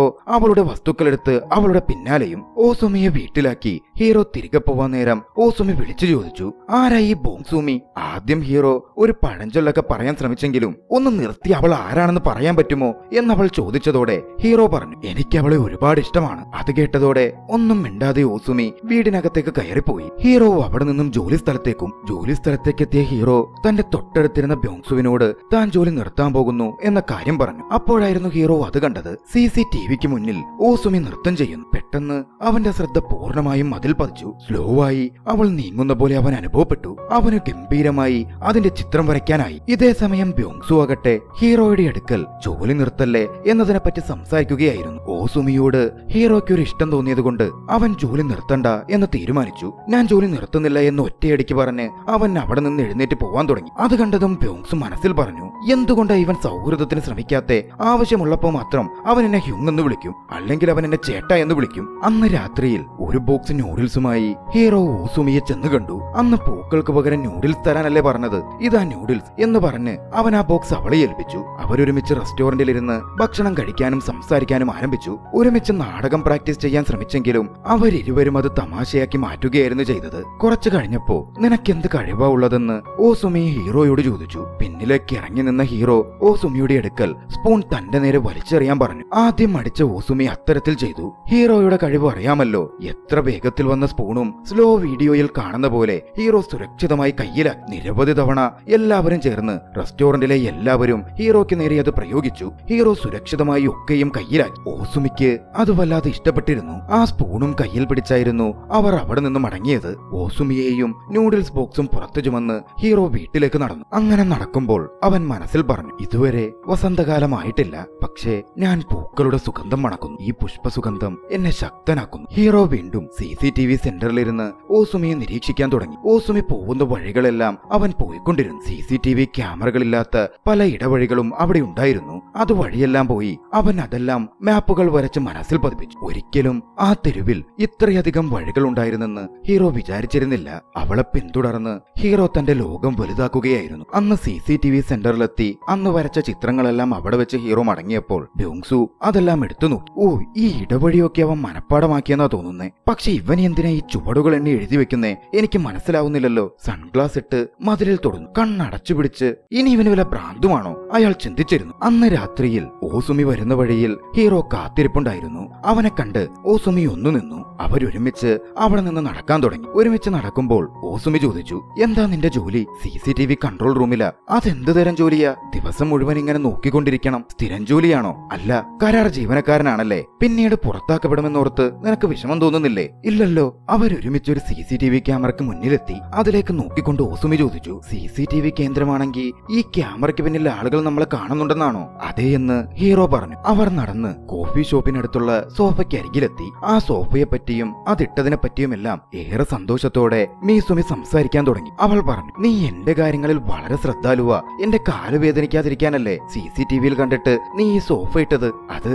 അവളുടെ വസ്തുക്കളെടുത്ത് അവളുടെ പിന്നാലെയും. ഓസുമിയെ വീട്ടിലാക്കി ഹീറോ തിരികെ പോവാൻ നേരം ഓസുമി വിളിച്ചു ചോദിച്ചു, ആരാ ഈ ബോങ്സൂമി? ആദ്യം ഹീറോ ഒരു പഴഞ്ചൊല്ലൊക്കെ പറയാൻ ശ്രമിച്ചെങ്കിലും ഒന്ന് നിർത്തി അവൾ ആരാണെന്ന് പറയാൻ പറ്റുമോ എന്നവൾ ചോദിച്ചതോടെ ഹീറോ പറഞ്ഞു, എനിക്ക് അവളെ ഒരുപാട് ഇഷ്ടമാണ്. അത് കേട്ടതോടെ ഒന്നും മിണ്ടാതെ ഓസുമി വീടിനകത്തേക്ക് കയറിപ്പോയി. ഹീറോ അവിടെ നിന്നും ജോലി സ്ഥലത്തേക്ക് എത്തിയ ഹീറോ തന്റെ തൊട്ടടുത്തിരുന്ന ബോങ്സുവിനോട് താൻ ജോലി നിർത്താൻ പോകുന്നു എന്ന കാര്യം പറഞ്ഞു. അപ്പോഴായിരുന്നു ഹീറോ അത് കണ്ടത്. CCTVക്ക് മുന്നിൽ ഓസുമി നൃത്തം ചെയ്യുന്നു. പെട്ടെന്ന് അവന്റെ ശ്രദ്ധ പൂർണ്ണമായും അതിൽ പതിച്ചു. സ്ലോ ആയി അവൾ നീങ്ങുന്ന പോലെ അവൻ അനുഭവപ്പെട്ടു. അവന് ഗംഭീരമായി അതിന്റെ ചിത്രം വരയ്ക്കാനായി. ഇതേ സമയം ബോങ്സു ആകട്ടെ ഹീറോയുടെ അടുക്കൽ ജോലി നിർത്തല്ലേ എന്നതിനെപ്പറ്റി സംസാരിക്കുകയായിരുന്നു. ഓസുമിയോട് ഹീറോയ്ക്ക് ഒരു ഇഷ്ടം തോന്നിയതുകൊണ്ട് അവൻ ജോലി നിർത്തണ്ട എന്ന് തീരുമാനിച്ചു. ഞാൻ ജോലി നിർത്തുന്നില്ല എന്ന് ഒറ്റയടിക്ക് പറഞ്ഞ് അവൻ അവിടെ നിന്ന് എഴുന്നേറ്റ് പോവാൻ തുടങ്ങി. അത് കണ്ടതും ബോങ്സു മനസ്സിൽ പറഞ്ഞു, എന്തുകൊണ്ടാ ഇവൻ സൗഹൃദത്തിന് ശ്രമിക്കാത്തെ? ആവശ്യമുള്ളപ്പോ മാത്രം അവൻ എന്നെ ഹ്യൂങ് എന്ന് വിളിക്കും, അല്ലെങ്കിൽ അവൻ എന്നെ ചേട്ട എന്ന് വിളിക്കും. അന്ന് രാത്രിയിൽ ഒരു ബോക്സ് നൂഡിൽസുമായി ഹീറോ ഓസുമിയെ ചെന്ന് കണ്ടു. അന്ന് പൂക്കൾക്ക് പകരം നൂഡിൽസ് തരാനല്ലേ പറഞ്ഞത്, ഇതാ നൂഡിൽസ് എന്ന് പറഞ്ഞ് അവൻ ആ ബോക്സ് അവളെ ഏൽപ്പിച്ചു. അവരൊരുമിച്ച് റെസ്റ്റോറന്റിൽ ഇരുന്ന് ഭക്ഷണം കഴിക്കാനും സംസാരിക്കാനും ആരംഭിച്ചു. ഒരുമിച്ച് നാടകം പ്രാക്ടീസ് ചെയ്യാൻ ശ്രമിച്ചെങ്കിലും അവരിരുവരും അത് തമാശയാക്കി മാറ്റുകയായിരുന്നു ചെയ്തത്. കുറച്ചു കഴിഞ്ഞപ്പോ നിനക്കെന്ത് കഴിവാ ഉള്ളതെന്ന് ഓസുമി ഹീറോയോട് ചോദിച്ചു. പിന്നിലേക്ക് ഇറങ്ങി നിന്ന ഹീറോ ഓസുമിയുടെ അടുക്കൽ സ്പൂൺ തന്റെ നേരെ വലിച്ചെറിയാൻ പറഞ്ഞു. ആദ്യം അടിച്ച ഓസുമി അത്തരത്തിൽ ചെയ്തു. ഹീറോയുടെ കഴിവ് അറിയാമല്ലോ. എത്ര വേഗത്തിൽ വന്ന സ്പൂണും സ്ലോ വീഡിയോയിൽ കാണുന്ന പോലെ ഹീറോ സുരക്ഷിതമായി കയ്യിലാക്കി. നിരവധി തവണ എല്ലാവരും ചേർന്ന് റെസ്റ്റോറന്റിലെ എല്ലാവരും ഹീറോയ്ക്ക് നേരെ അത് പ്രയോഗിച്ചു. ഹീറോ സുരക്ഷിതമായി ഒക്കെയും കയ്യിലാക്കി. ഓസുമിക്ക് അത് വല്ലാതെ ഇഷ്ടപ്പെട്ടിരുന്നു. ആ സ്പൂണും കയ്യിൽ പിടിച്ചായിരുന്നു അവർ അവിടെ നിന്ന് മടങ്ങിയത്. ഓസുമിയെയും നൂഡിൽസ് ബോക്സും പുറത്തു ചുമന്ന് ഹീറോ വീട്ടിലേക്ക് നടന്നു. അങ്ങനെ നടക്കുമ്പോൾ അവൻ മനസ്സിൽ പറഞ്ഞു, ഇതുവരെ വസന്തകാലമായിട്ടില്ല, പക്ഷേ ഞാൻ പൂക്കളുടെ സുഗന്ധം മണക്കുന്നു. ഈ പുഷ്പസുഗന്ധം എന്നെ ശക്തനാക്കുന്നു. ഹീറോ വീണ്ടും CCTV സെന്ററിലിരുന്ന് ഓസുമിയെ നിരീക്ഷിക്കാൻ തുടങ്ങി. ഓസുമി പോകുന്ന വഴികളെല്ലാം അവൻ പോയിക്കൊണ്ടിരുന്നു. CCTV ക്യാമറകളില്ലാത്ത പല ഇടവഴികളും അവിടെ ഉണ്ടായിരുന്നു. അതുവഴിയെല്ലാം പോയി അവൻ അതെല്ലാം മാപ്പുകൾ വരച്ച് മനസ്സിൽ പതിപ്പിച്ചു. ഒരിക്കലും ആ തെരുവിൽ ഇത്രയധികം വഴികൾ ഉണ്ടായിരുന്നെന്ന് ഹീറോ വിചാരിച്ചിരുന്നില്ല. അവളെ പിന്തുടർന്ന് ഹീറോ തന്റെ ലോകം വലുതാക്കുകയായിരുന്നു. അന്ന് CCTV സെന്ററിലെത്തി അന്ന് വരച്ച ചിത്രങ്ങളെല്ലാം അവിടെ വെച്ച് ഹീറോ മടങ്ങിയപ്പോൾ ബോങ്സു അതെല്ലാം എടുത്തു നോക്കി. ഓ, ഈ ഇടവഴിയൊക്കെ അവൻ മനപ്പാടമാക്കിയെന്നാ തോന്നുന്നേ. പക്ഷെ ഇവൻ എന്തിനാ ഈ ചുവടുകൾ എന്നെ എഴുതി വെക്കുന്നേ? എനിക്ക് മനസ്സിലാവുന്നില്ലല്ലോ. സൺഗ്ലാസ് ഇട്ട് മതിലിൽ തൊടുന്നു, കണ്ണടച്ചു പിടിച്ച്. ഇനി ഇവന് വല്ല ഭ്രാന്തുമാണോ? അയാൾ ചിന്തിച്ചിരുന്നു. അന്ന് രാത്രിയിൽ ഓസുമി വരുന്ന വഴിയിൽ ഹീറോ കാത്തിരിപ്പുണ്ടായിരുന്നു. അവനെ കണ്ട് ഓസുമി ഒന്നു നിന്നു. അവരൊരുമിച്ച് അവിടെ നിന്ന് നടക്കാൻ തുടങ്ങി. ഒരുമിച്ച് നടക്കുമ്പോൾ ഓസുമി ചോദിച്ചു, എന്താ നിന്റെ ജോലി? CCTV കൺട്രോൾ റൂമിലാ. അതെന്ത് തരം ജോലിയാ? ദിവസം മുഴുവൻ ഇങ്ങനെ നോക്കിക്കൊണ്ടിരിക്കണം. സ്ഥിരം ജോലിയാണോ? അല്ല, കരാർ ജീവനക്കാരനാണല്ലേ. പിന്നീട് പുറത്താക്കപ്പെടുമെന്നോർത്ത് നിനക്ക് വിഷമം തോന്നുന്നില്ലേ? ഇല്ലല്ലോ. അവരൊരുമിച്ച് ഒരു CCTV ക്യാമറയ്ക്ക് മുന്നിലെത്തി. അതിലേക്ക് നോക്കിക്കൊണ്ട് ഓസുമി ചോദിച്ചു, CCTV കേന്ദ്രമാണെങ്കിൽ ഈ ക്യാമറയ്ക്ക് പിന്നിൽ ആളുകൾ നമ്മളെ കാണുന്നുണ്ടെന്നാണോ? അതേ എന്ന് ഹീറോ പറഞ്ഞു. അവർ നടന്ന് കോഫി ഷോപ്പിനടുത്തുള്ള സോഫയ്ക്ക് അരികിലെത്തി. ആ സോഫയെ പറ്റിയും അതിട്ടതിനെ പറ്റിയുമെല്ലാം ഏറെ സന്തോഷത്തോടെ മീസുമി സംസാരിക്കാൻ തുടങ്ങി. അവൾ പറഞ്ഞു, നീ എന്റെ കാര്യങ്ങളിൽ വളരെ ശ്രദ്ധാലുവാ. എന്റെ കാല് വേദനിക്കാതിരിക്കാനല്ലേ CCTVയിൽ കണ്ടിട്ട് നീ ഈ സോഫ ഇട്ടത്? അത്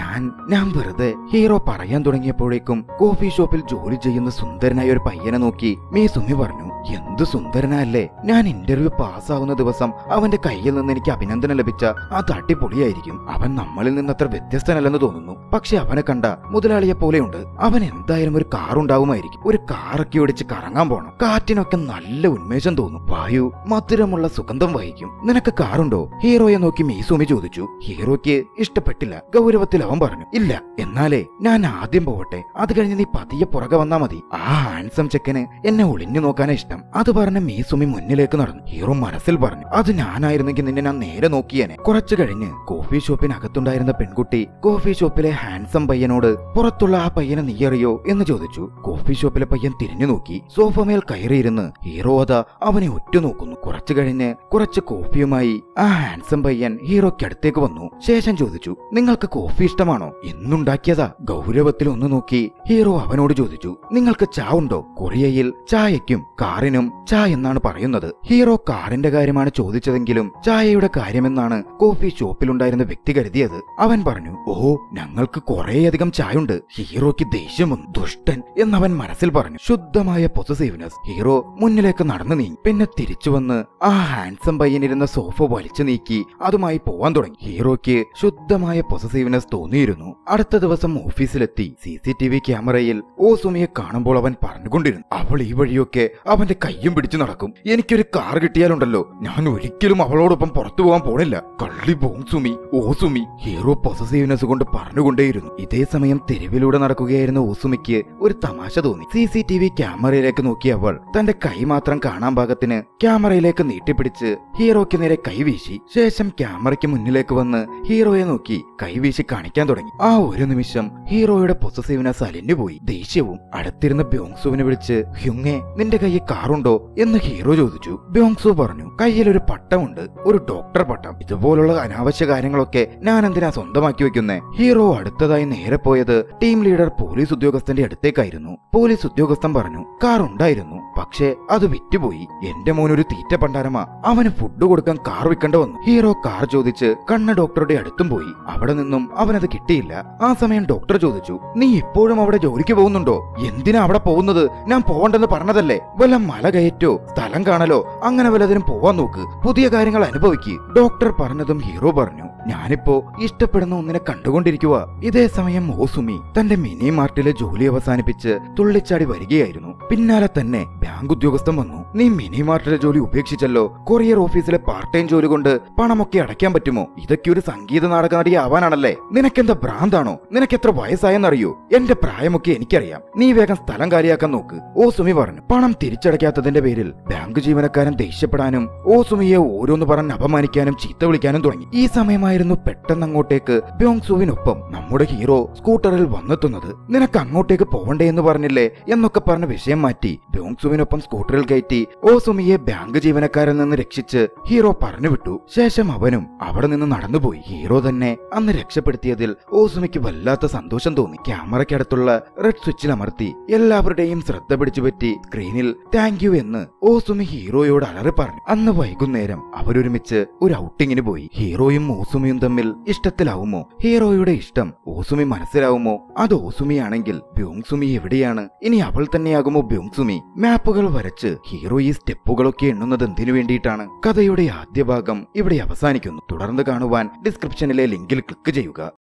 ഞാൻ വെറുതെ. ഹീറോ പറയാൻ തുടങ്ങിയപ്പോഴേക്കും കോഫി ഷോപ്പിൽ ജോലി ചെയ്യുന്ന സുന്ദരനായ ഒരു പയ്യനെ നോക്കി മീസുമി പറഞ്ഞു, എന്തു സുന്ദരനല്ലേ. ഞാൻ ഇന്റർവ്യൂ പാസ്സാവുന്ന ദിവസം അവന്റെ കയ്യിൽ നിന്ന് എനിക്ക് അഭിനന്ദനം ലഭിച്ച അത് അടിപൊളിയായിരിക്കും. അവൻ നമ്മളിൽ നിന്ന് അത്ര വ്യത്യസ്തനല്ലെന്ന് തോന്നുന്നു. പക്ഷെ അവനെ കണ്ട മുതലാളിയെ പോലെയുണ്ട്. അവൻ എന്തായാലും ഒരു കാർ ഉണ്ടാവുമായിരിക്കും. ഒരു കാറൊക്കെ ഓടിച്ച് കറങ്ങാൻ പോണം. കാറ്റിനൊക്കെ നല്ല ഉന്മേഷം തോന്നും. വായു മധുരമുള്ള സുഗന്ധം വഹിക്കും. നിനക്ക് കാറുണ്ടോ? ഹീറോയെ നോക്കി മീസുമി ചോദിച്ചു. ഹീറോയ്ക്ക് ഇഷ്ടപ്പെട്ടില്ല. ഗൗരവത്തിൽ അവൻ പറഞ്ഞു, ഇല്ല. എന്നാലേ ഞാൻ ആദ്യം പോവട്ടെ, അത് കഴിഞ്ഞ് നീ പതിയെ പുറകെ വന്നാ മതി. ആ ഹാൻസം ചെക്കന് എന്നെ ഒളിഞ്ഞു നോക്കാനാ ഇഷ്ടം. അത് പറഞ്ഞ് മീസുമി മുന്നിലേക്ക് നടന്നു. ഹീറോ മനസ്സിൽ പറഞ്ഞു, അത് ഞാനായിരുന്നെങ്കിൽ നിന്നെ ഞാൻ നേരെ നോക്കിയേനെ. കുറച്ചു കഴിഞ്ഞ് കോഫി ഷോപ്പിനകത്തുണ്ടായിരുന്ന പെൺകുട്ടി കോഫി ഷോപ്പിലെ ഹാൻസം പയ്യനോട്, പുറത്തുള്ള ആ പയ്യനെ നീ അറിയോ എന്ന് ചോദിച്ചു. കോഫി ഷോപ്പിലെ പയ്യൻ തിരിഞ്ഞു നോക്കി. സോഫമേൽ കയറിയിരുന്ന് ഹീറോ അതാ അവനെ ഒറ്റുനോക്കുന്നു. കുറച്ചു കഴിഞ്ഞ് കുറച്ച് കോഫിയുമായി ആ ഹാൻസം പയ്യൻ ഹീറോയ്ക്ക് അടുത്തേക്ക് വന്നു. ശേഷം ചോദിച്ചു, നിങ്ങൾക്ക് കോഫി ഇഷ്ടമാണോ? എന്നുണ്ടാക്കിയതാ. ഗൗരവത്തിൽ ഒന്ന് നോക്കി ഹീറോ അവനോട് ചോദിച്ചു, നിങ്ങൾക്ക് ചാവുണ്ടോ? കൊറിയയിൽ ചായയ്ക്കും കാലി കാറിനും ചാ എന്നാണ് പറയുന്നത്. ഹീറോ കാറിന്റെ കാര്യമാണ് ചോദിച്ചതെങ്കിലും ചായയുടെ കാര്യമെന്നാണ് കോഫി ഷോപ്പിലുണ്ടായിരുന്ന വ്യക്തി കരുതിയത്. അവൻ പറഞ്ഞു, ഓ ഞങ്ങൾക്ക് കുറേയധികം ചായുണ്ട്. ഹീറോയ്ക്ക് ദേഷ്യം വന്നു. ദുഷ്ടൻ എന്നവൻ മനസ്സിൽ പറഞ്ഞു. ശുദ്ധമായ പൊസസീവ്നെസ്. ഹീറോ മുന്നിലേക്ക് നടന്നു നീങ്ങി. പിന്നെ തിരിച്ചു വന്ന് ആ ഹാൻസം പയ്യനിരുന്ന സോഫ വലിച്ചു നീക്കി അതുമായി പോവാൻ തുടങ്ങി. ഹീറോയ്ക്ക് ശുദ്ധമായ പൊസസീവ്നെസ് തോന്നിയിരുന്നു. അടുത്ത ദിവസം ഓഫീസിലെത്തി CCTV ക്യാമറയിൽ ഓസുമിയെ കാണുമ്പോൾ അവൻ പറഞ്ഞുകൊണ്ടിരുന്നു, അവൾ ഈ വഴിയൊക്കെ അവന്റെ കയ്യും പിടിച്ചു നടക്കും. എനിക്കൊരു കാർ കിട്ടിയാലുണ്ടല്ലോ ഞാൻ ഒരിക്കലും അവളോടൊപ്പം പുറത്തു പോകാൻ പോണില്ല. കള്ളി ബോങ്സുമി ഓസുമി. ഹീറോ പൊസസീവ്നെസ് കൊണ്ട് പറഞ്ഞുകൊണ്ടേയിരുന്നു. ഇതേ സമയം തെരുവിലൂടെ നടക്കുകയായിരുന്ന ഓസുമിക്ക് ഒരു തമാശ തോന്നി. CCTV ക്യാമറയിലേക്ക് നോക്കിയ അവൾ തന്റെ കൈ മാത്രം കാണാൻ പാകത്തിന് ക്യാമറയിലേക്ക് നീട്ടിപ്പിടിച്ച് ഹീറോയ്ക്ക് നേരെ കൈവീശി. ശേഷം ക്യാമറയ്ക്ക് മുന്നിലേക്ക് വന്ന് ഹീറോയെ നോക്കി കൈവീശി കാണിക്കാൻ തുടങ്ങി. ആ ഒരു നിമിഷം ഹീറോയുടെ പൊസസീവ്നെസ് അലിഞ്ഞുപോയി. ദേഷ്യവും. അടുത്തിരുന്ന ബ്യോങ്സുവിനെ വിളിച്ച്, ഹ്യുങ്ങെ നിന്റെ കയ്യിൽ കാറുണ്ടോ എന്ന് ഹീറോ ചോദിച്ചു. ബ്യോങ്സു പറഞ്ഞു, കയ്യിലൊരു പട്ടമുണ്ട്, ഒരു ഡോക്ടർ പട്ടം. ഇതുപോലുള്ള അനാവശ്യ കാര്യങ്ങളൊക്കെ ഞാൻ എന്തിനാ സ്വന്തമാക്കി വെക്കുന്നേ? ഹീറോ അടുത്തതായി നേരെ പോയത് ടീം ലീഡർ പോലീസ് ഉദ്യോഗസ്ഥന്റെ അടുത്തേക്കായിരുന്നു. പോലീസ് ഉദ്യോഗസ്ഥൻ പറഞ്ഞു, കാർ ഉണ്ടായിരുന്നു, പക്ഷേ അത് വിറ്റുപോയി. എന്റെ മോനൊരു തീറ്റ പണ്ടാരമാ, അവന് ഫുഡ് കൊടുക്കാൻ കാർ വിൽക്കേണ്ട വന്നു. ഹീറോ കാർ ചോദിച്ച് കണ്ണ് ഡോക്ടറുടെ അടുത്തും പോയി. അവിടെ നിന്നും അവനത് കിട്ടിയില്ല. ആ സമയം ഡോക്ടർ ചോദിച്ചു, നീ ഇപ്പോഴും അവിടെ ജോലിക്ക് പോകുന്നുണ്ടോ? എന്തിനാ അവിടെ പോകുന്നത്? ഞാൻ പോകണ്ടെന്ന് പറഞ്ഞതല്ലേ? വല്ല മല കയറ്റോ സ്ഥലം കാണലോ അങ്ങനെ വല്ലതിനും പോവാൻ നോക്ക്, പുതിയ കാര്യങ്ങൾ അനുഭവിക്ക്. ഡോക്ടർ പറഞ്ഞതും ഹീറോ പറഞ്ഞു, ഞാനിപ്പോ ഇഷ്ടപ്പെടുന്ന ഒന്നിനെ കണ്ടുകൊണ്ടിരിക്കുക. ഇതേ സമയം ഓസുമി തന്റെ മിനി മാർട്ടിലെ ജോലി അവസാനിപ്പിച്ച് തുള്ളിച്ചാടി വരികയായിരുന്നു. പിന്നാലെ തന്നെ ബാങ്ക് ഉദ്യോഗസ്ഥൻ വന്നു. നീ മിനി മാർട്ടിലെ ജോലി ഉപേക്ഷിച്ചല്ലോ. കൊറിയർ ഓഫീസിലെ പാർട്ട് ടൈം ജോലി കൊണ്ട് പണമൊക്കെ അടയ്ക്കാൻ പറ്റുമോ? ഇതൊക്കെ ഒരു സംഗീത നാടക നടി ആവാനാണല്ലേ? നിനക്കെന്താ ഭ്രാന്താണോ? നിനക്കെത്ര വയസ്സായെന്നറിയോ? എന്റെ പ്രായമൊക്കെ എനിക്കറിയാം. നീ വേഗം സ്ഥലം കാര്യാക്കാൻ നോക്ക്. ഓസുമി പറഞ്ഞു. പണം തിരിച്ചടയ്ക്കാത്തതിന്റെ പേരിൽ ബാങ്ക് ജീവനക്കാരൻ ദേഷ്യപ്പെടാനും ഓസുമിയെ ഓരോന്ന് പറഞ്ഞ് അപമാനിക്കാനും ചീത്ത വിളിക്കാനും തുടങ്ങി. ഈ സമയമായിരുന്നു പെട്ടെന്ന് അങ്ങോട്ടേക്ക് ബ്യോങ്സുവിനൊപ്പം നമ്മുടെ ഹീറോ സ്കൂട്ടറിൽ വന്നെത്തുന്നത്. നിനക്ക് അങ്ങോട്ടേക്ക് പോവണ്ടേ എന്ന് പറഞ്ഞില്ലേ എന്നൊക്കെ പറഞ്ഞ വിഷയം മാറ്റി ബ്യോങ്സുവിനൊപ്പം സ്കൂട്ടറിൽ കയറ്റി ഓസുമിയെ ബാങ്ക് ജീവനക്കാരിൽ നിന്ന് രക്ഷിച്ച് ഹീറോ പറഞ്ഞു വിട്ടു. ശേഷം അവനും അവിടെ നിന്ന് നടന്നുപോയി. ഹീറോ തന്നെ അന്ന് രക്ഷപ്പെടുത്തിയതിൽ ഓസുമിക്ക് വല്ലാത്ത സന്തോഷം തോന്നി. ക്യാമറയ്ക്കടുത്തുള്ള റെഡ് സ്വിച്ചിൽ അമർത്തി എല്ലാവരുടെയും ശ്രദ്ധ പിടിച്ചുപറ്റി സ്ക്രീനിൽ താങ്ക് യു എന്ന് ഓസുമി ഹീറോയോട് അലറി പറഞ്ഞു. അന്ന് വൈകുന്നേരം അവരൊരുമിച്ച് ഒരു ഔട്ടിങ്ങിന് പോയി. ഹീറോയും ഓസുമിയും തമ്മിൽ ഇഷ്ടത്തിലാവുമോ? ഹീറോയുടെ ഇഷ്ടം ഓസുമി മനസ്സിലാവുമോ? അത് ഓസുമിയാണെങ്കിൽ ബ്യോങ്സുമി എവിടെയാണ്? ഇനി അവൾ തന്നെയാകുമോ ബ്യോങ്സുമി? മാപ്പുകൾ വരച്ച് ഹീറോ ഈ സ്റ്റെപ്പുകളൊക്കെ എണ്ണുന്നത് എന്തിനു വേണ്ടിയിട്ടാണ്? കഥയുടെ ആദ്യ ഭാഗം ഇവിടെ അവസാനിക്കുന്നു. തുടർന്ന് കാണുവാൻ ഡിസ്ക്രിപ്ഷനിലെ ലിങ്കിൽ ക്ലിക്ക് ചെയ്യുക.